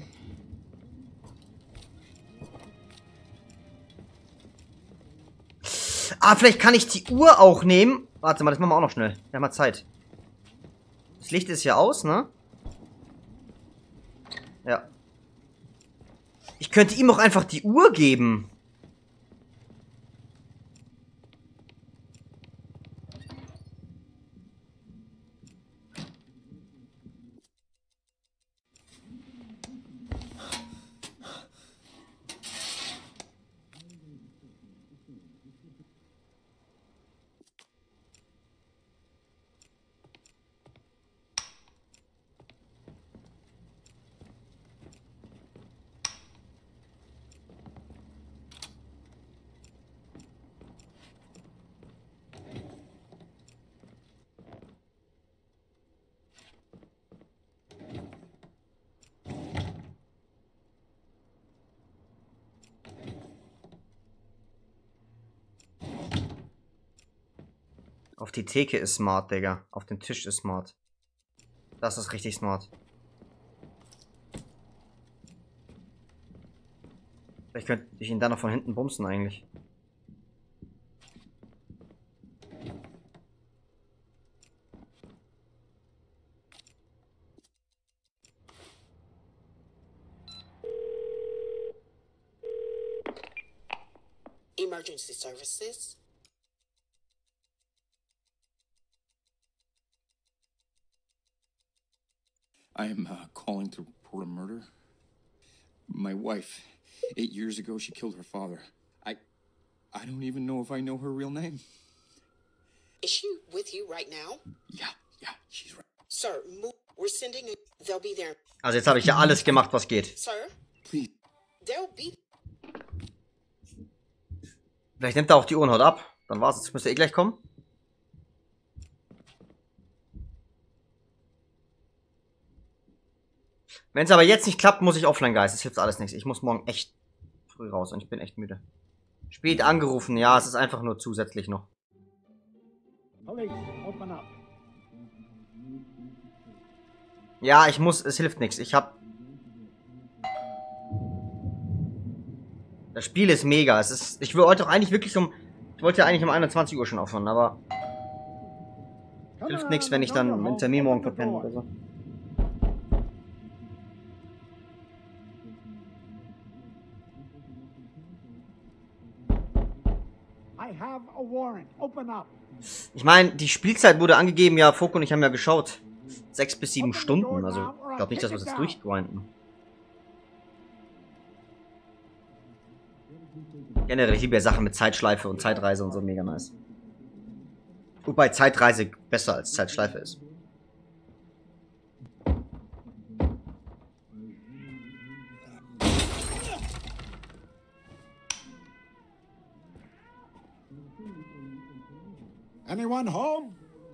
Speaker 1: Ah, vielleicht kann ich die Uhr auch nehmen. Warte mal, das machen wir auch noch schnell. Wir haben mal Zeit. Das Licht ist ja aus, ne? Ja. Ich könnte ihm auch einfach die Uhr geben. Auf die Theke ist smart, Digga. Auf den Tisch ist smart. Das ist richtig smart. Vielleicht könnte ich ihn dann noch von hinten bumsen eigentlich.
Speaker 4: Emergency services.
Speaker 2: I am calling to report a murder. My wife, 8 years ago, she killed her father. I don't even know if I know her real name.
Speaker 4: Is she with you right now?
Speaker 2: Yeah, she's right.
Speaker 4: Sir, move. We're sending a... They'll be there.
Speaker 1: Also jetzt habe ich ja alles gemacht, was geht.
Speaker 4: Sir?
Speaker 2: Please.
Speaker 4: They'll be...
Speaker 1: Vielleicht nimmt er auch die Uhrenhaut ab. Dann war's. Jetzt müsste gleich kommen. Wenn es aber jetzt nicht klappt, muss ich offline, Guys. Das hilft alles nichts. Ich muss morgen echt früh raus und ich bin echt müde. Spät angerufen. Ja, es ist einfach nur zusätzlich noch. Ja, ich muss. Es hilft nichts. Ich hab... Das Spiel ist mega. Es ist... Ich will heute auch eigentlich wirklich um... Ich wollte ja eigentlich um 21 Uhr schon aufhören, aber... Hilft nichts, wenn ich dann einen Termin morgen verpenne oder so. Ich meine, die Spielzeit wurde angegeben, ja, Foko und ich haben ja geschaut. 6 bis 7 Stunden, also ich glaube nicht, dass wir es jetzt durchgrinden. Generell, ich liebe ja Sachen mit Zeitschleife und Zeitreise und so, mega nice. Wobei Zeitreise besser als Zeitschleife ist.
Speaker 5: Anyone home?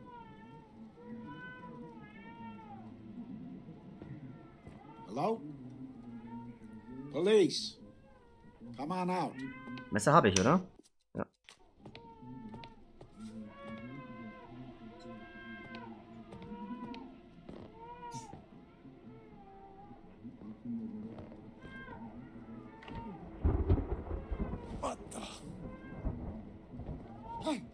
Speaker 5: Hello? Police. Come on out.
Speaker 1: Messer habe ich, oder? Ja.
Speaker 5: What the? Hey.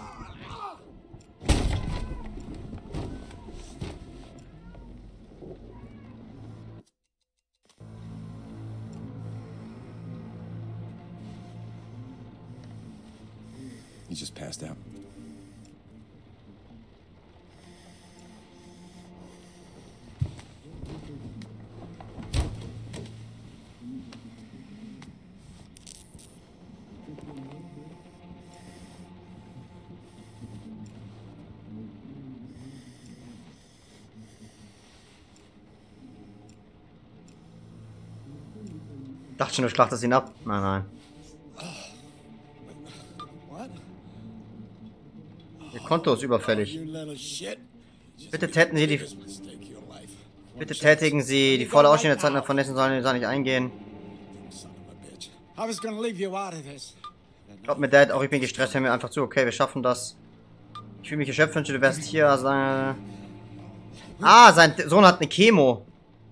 Speaker 2: He just passed out.
Speaker 1: Dachte schon, du schlachtest ihn ab. Nein, nein. Ihr Konto ist überfällig. Bitte tätigen Sie die volle Ausstehende Zeit von dessen sollen nicht eingehen.
Speaker 5: I was gonna leave you out of this.
Speaker 1: Glaub mir, Dad, auch ich bin gestresst, hör mir einfach zu. Okay, wir schaffen das. Ich fühle mich erschöpft, wünsche, du wärst hier. Also, sein Sohn hat eine Chemo.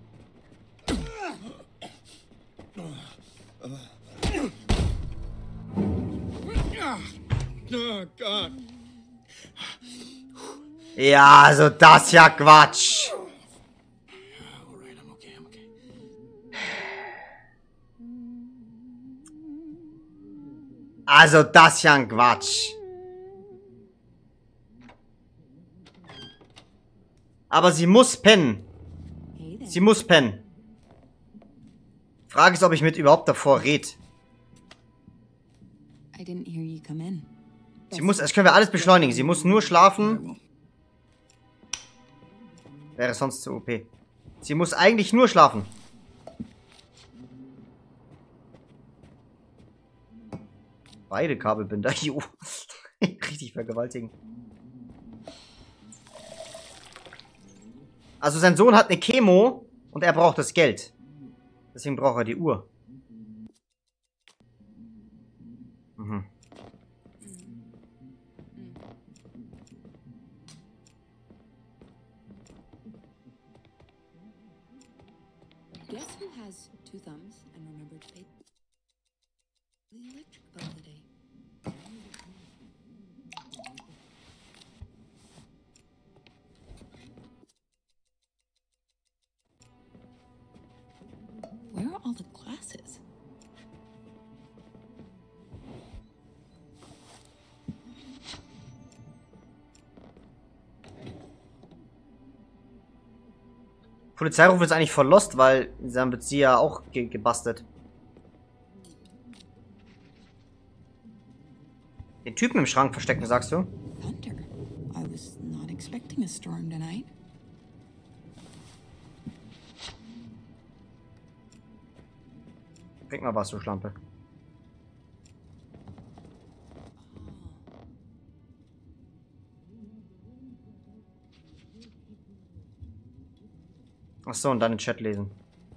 Speaker 2: Oh, God.
Speaker 1: Ja, also das ist ja Quatsch.
Speaker 2: Alright, I'm okay, I'm okay.
Speaker 1: Also das ist ja ein Quatsch. Aber sie muss pennen.
Speaker 6: Hey there.
Speaker 1: Sie muss pennen. Frage ist, ob ich mit überhaupt davor red.
Speaker 6: I didn't hear you come in.
Speaker 1: Sie muss, das können wir alles beschleunigen. Sie muss nur schlafen. Wäre sonst zu OP. Sie muss eigentlich nur schlafen. Beide Kabelbinder. Jo. Richtig vergewaltigen. Also sein Sohn hat eine Chemo und er braucht das Geld. Deswegen braucht er die Uhr. Mhm.
Speaker 6: Guess who has two thumbs and remembered to pay the electric bill today? Where are all the glasses?
Speaker 1: Polizeiruf ist eigentlich voll lost, weil dann wird sie ja auch gebastelt. Den Typen im Schrank verstecken, sagst du?
Speaker 6: Thunder. I was not expecting a storm tonight.
Speaker 1: Trink mal was, du Schlampe. Achso, und dann den Chat lesen.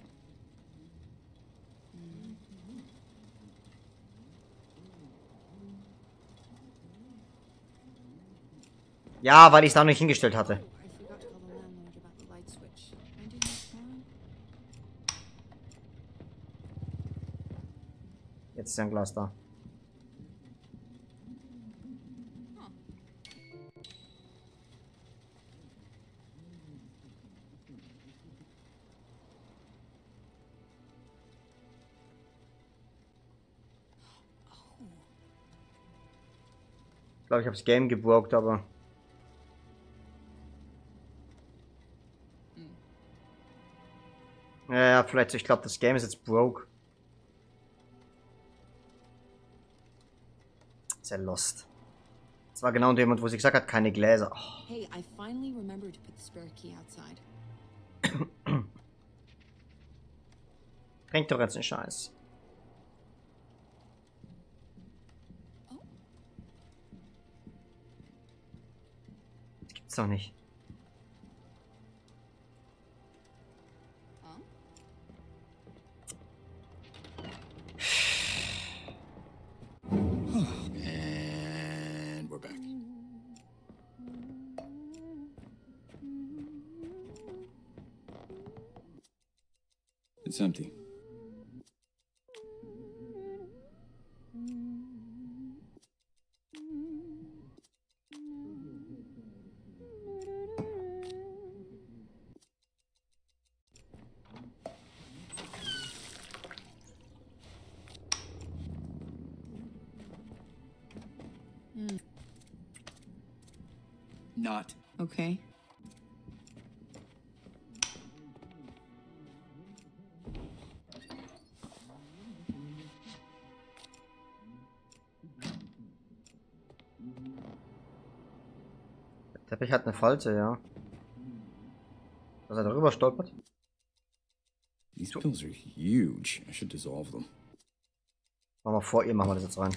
Speaker 1: Ja, weil ich es da noch nicht hingestellt hatte.
Speaker 6: I forgot to call the landlord about the light switch. Can I do that tomorrow?
Speaker 1: Jetzt ist ja ein Glas da. Ich glaube, ich habe das Game gebraucht, aber... Ja, vielleicht, ich glaube, das Game ist jetzt broke. Ist ja lost. Das war genau in dem Moment, wo sie gesagt hat, keine Gläser. Oh.
Speaker 6: Hey, I finally remembered to put the spare key outside.
Speaker 1: Trink doch jetzt den Scheiß. Das gibt's doch nicht.
Speaker 2: And we're back. It's empty. Not.
Speaker 6: Okay.
Speaker 1: Der Teppich hat eine Falte, ja. Dass er darüber stolpert.
Speaker 2: These pills are huge. I should dissolve them.
Speaker 1: Machen wir vor ihr, machen wir das jetzt rein.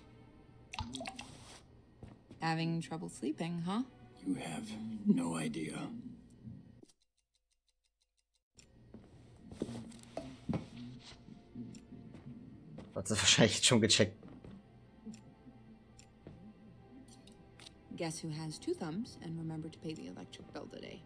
Speaker 6: Having trouble sleeping, huh?
Speaker 2: You have no idea.
Speaker 1: Hat es wahrscheinlich schon gecheckt.
Speaker 6: Guess who has 2 thumbs and remember to pay the electric bill today?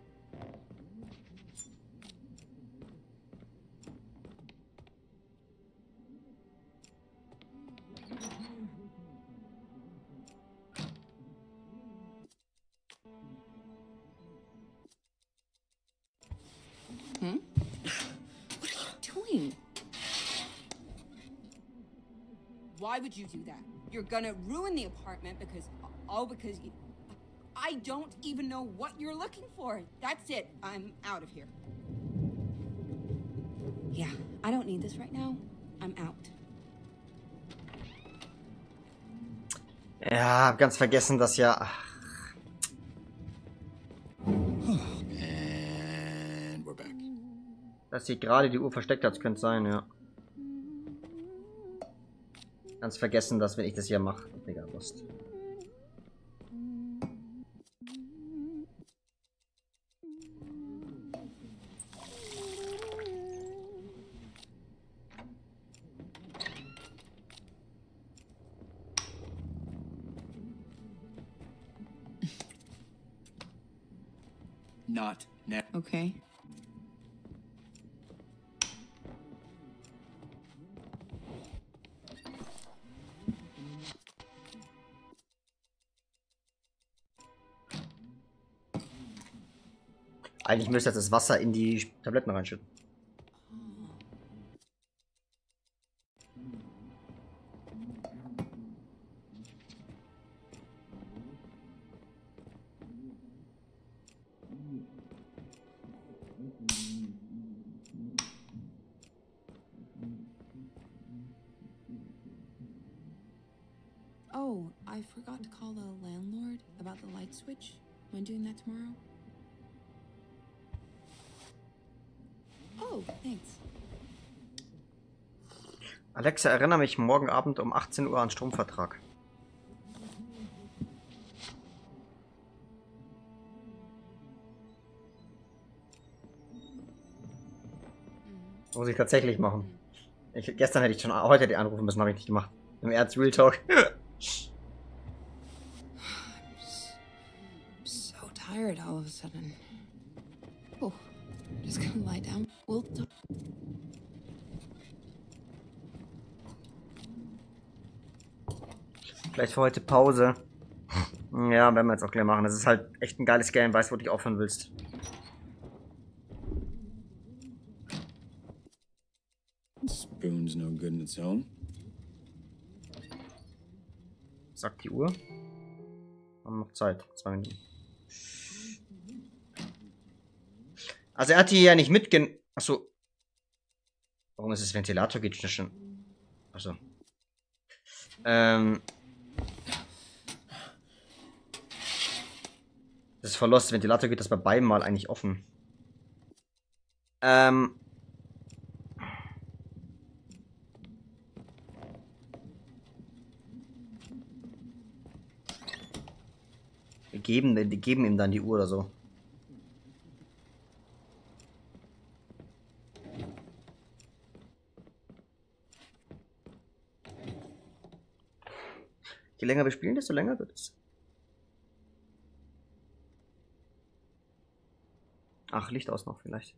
Speaker 6: Hmm? What are you doing?
Speaker 3: Why would you do that? You're gonna ruin the apartment because you... I don't even know what you're looking for. That's it. I'm out of here.
Speaker 6: Yeah, I don't need this right now. I'm out.
Speaker 1: Ja, hab ganz vergessen, dass ja...
Speaker 2: And we're back.
Speaker 1: Dass sie gerade die Uhr versteckt hat, könnte sein, ja. Ganz vergessen, dass wenn ich das hier mache. Digga, Wurst.
Speaker 2: Not now.
Speaker 6: Okay.
Speaker 1: Eigentlich müsste jetzt das Wasser in die Tabletten reinschütten.
Speaker 6: Oh, I forgot to call the landlord about the light switch. Am I doing that tomorrow? Oh, thanks.
Speaker 1: Alexa, erinnere mich morgen Abend um 18 Uhr an Stromvertrag. Muss ich tatsächlich machen. Gestern hätte ich schon, heute hätte ich anrufen müssen, habe ich nicht gemacht. Im Ernst, Real Talk.
Speaker 6: I'm so tired all of a sudden. Oh, just gonna lie down. We'll talk.
Speaker 1: Vielleicht für heute Pause. Ja, werden wir jetzt auch gleich machen. Das ist halt echt ein geiles Game, weißt du, wo du aufhören willst.
Speaker 2: Spoon's no good in its own.
Speaker 1: Sagt die Uhr. Wir haben noch Zeit. 2 Minuten. Also er hat die ja nicht mitgenommen. Achso. Warum ist das Ventilator geht schon? Achso. Das ist verlost. Ventilator geht das bei beiden Mal eigentlich offen. Die geben ihm dann die Uhr oder so. Je länger wir spielen, desto länger wird es. Ach, Licht aus noch vielleicht.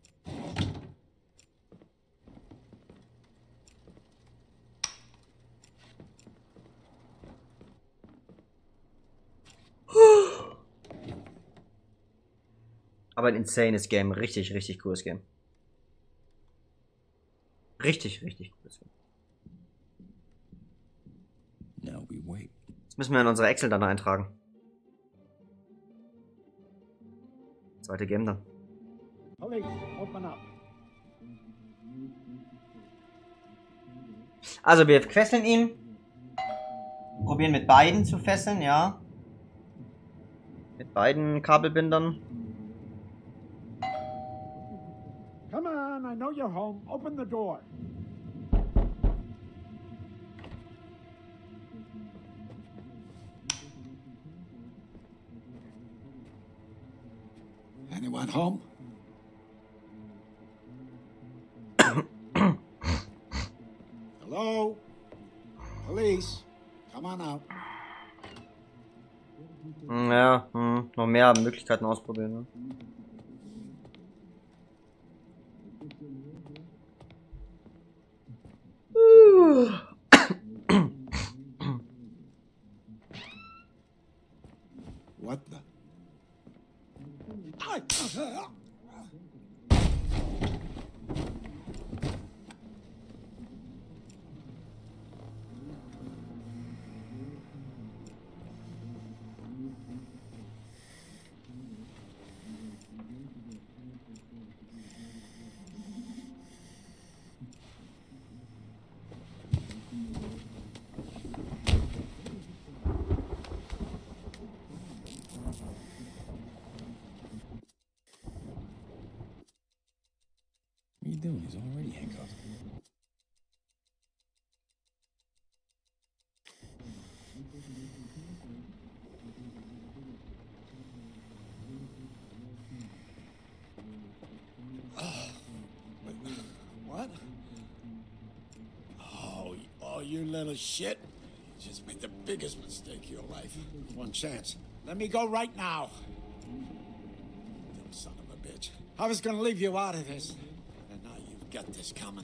Speaker 1: Aber ein insanes Game. Richtig, richtig cooles Game. Richtig, richtig cooles Game.
Speaker 2: Now we wait.
Speaker 1: Das müssen wir in unsere Excel dann eintragen. Zweite Game dann.
Speaker 5: Police, open up.
Speaker 1: Also wir fesseln ihn. Probieren mit beiden zu fesseln, ja. Mit beiden Kabelbindern.
Speaker 5: Come on, I know you're home. Open the door. Anyone home? Hello? Police, come on out.
Speaker 1: Ja, noch mehr Möglichkeiten ausprobieren. Ne?
Speaker 5: What the?
Speaker 2: What are you doing? He's already handcuffed.
Speaker 5: What? Oh, you little shit. You just made the biggest mistake of your life. One chance. Let me go right now. Dumb son of a bitch. I was gonna leave you out of this. And now you've got this coming.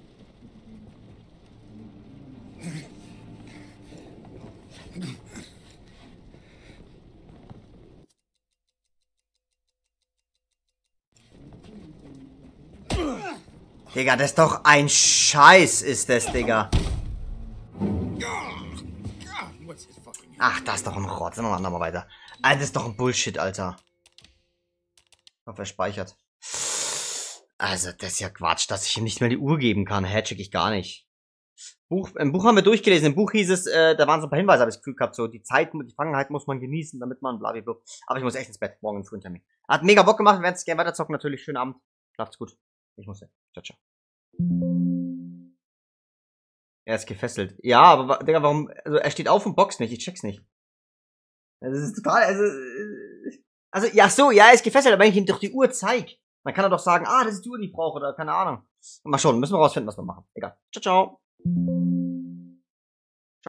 Speaker 1: Digga, das ist doch ein Scheiß, ist das, Digga. Ach, das ist doch ein Rotz. Machen wir mal weiter. Alter, das ist doch ein Bullshit, Alter. Ich hoffe, er speichert. Also, das ist ja Quatsch, dass ich ihm nicht mehr die Uhr geben kann. Hä, check ich gar nicht. Im Buch haben wir durchgelesen. Im Buch hieß es, da waren so ein paar Hinweise, habe ich das Gefühl gehabt, so die Zeit, die Vergangenheit muss man genießen, damit man blablabla. Aber ich muss echt ins Bett. Morgen im frühen Termin. Hat mega Bock gemacht. Wir werden es gerne weiterzocken. Natürlich. Schönen Abend. Schlaft's gut. Ich muss weg. Ciao, ciao. Er ist gefesselt. Ja, aber, Digga, warum, also, er steht auf und boxt nicht. Ich check's nicht. Das ist total, also, ja, so, ja, er ist gefesselt, aber wenn ich ihm doch die Uhr zeig, dann kann er doch sagen, das ist die Uhr, die ich brauche, oder keine Ahnung. Mal schauen, müssen wir rausfinden, was wir machen. Egal. Ciao, ciao.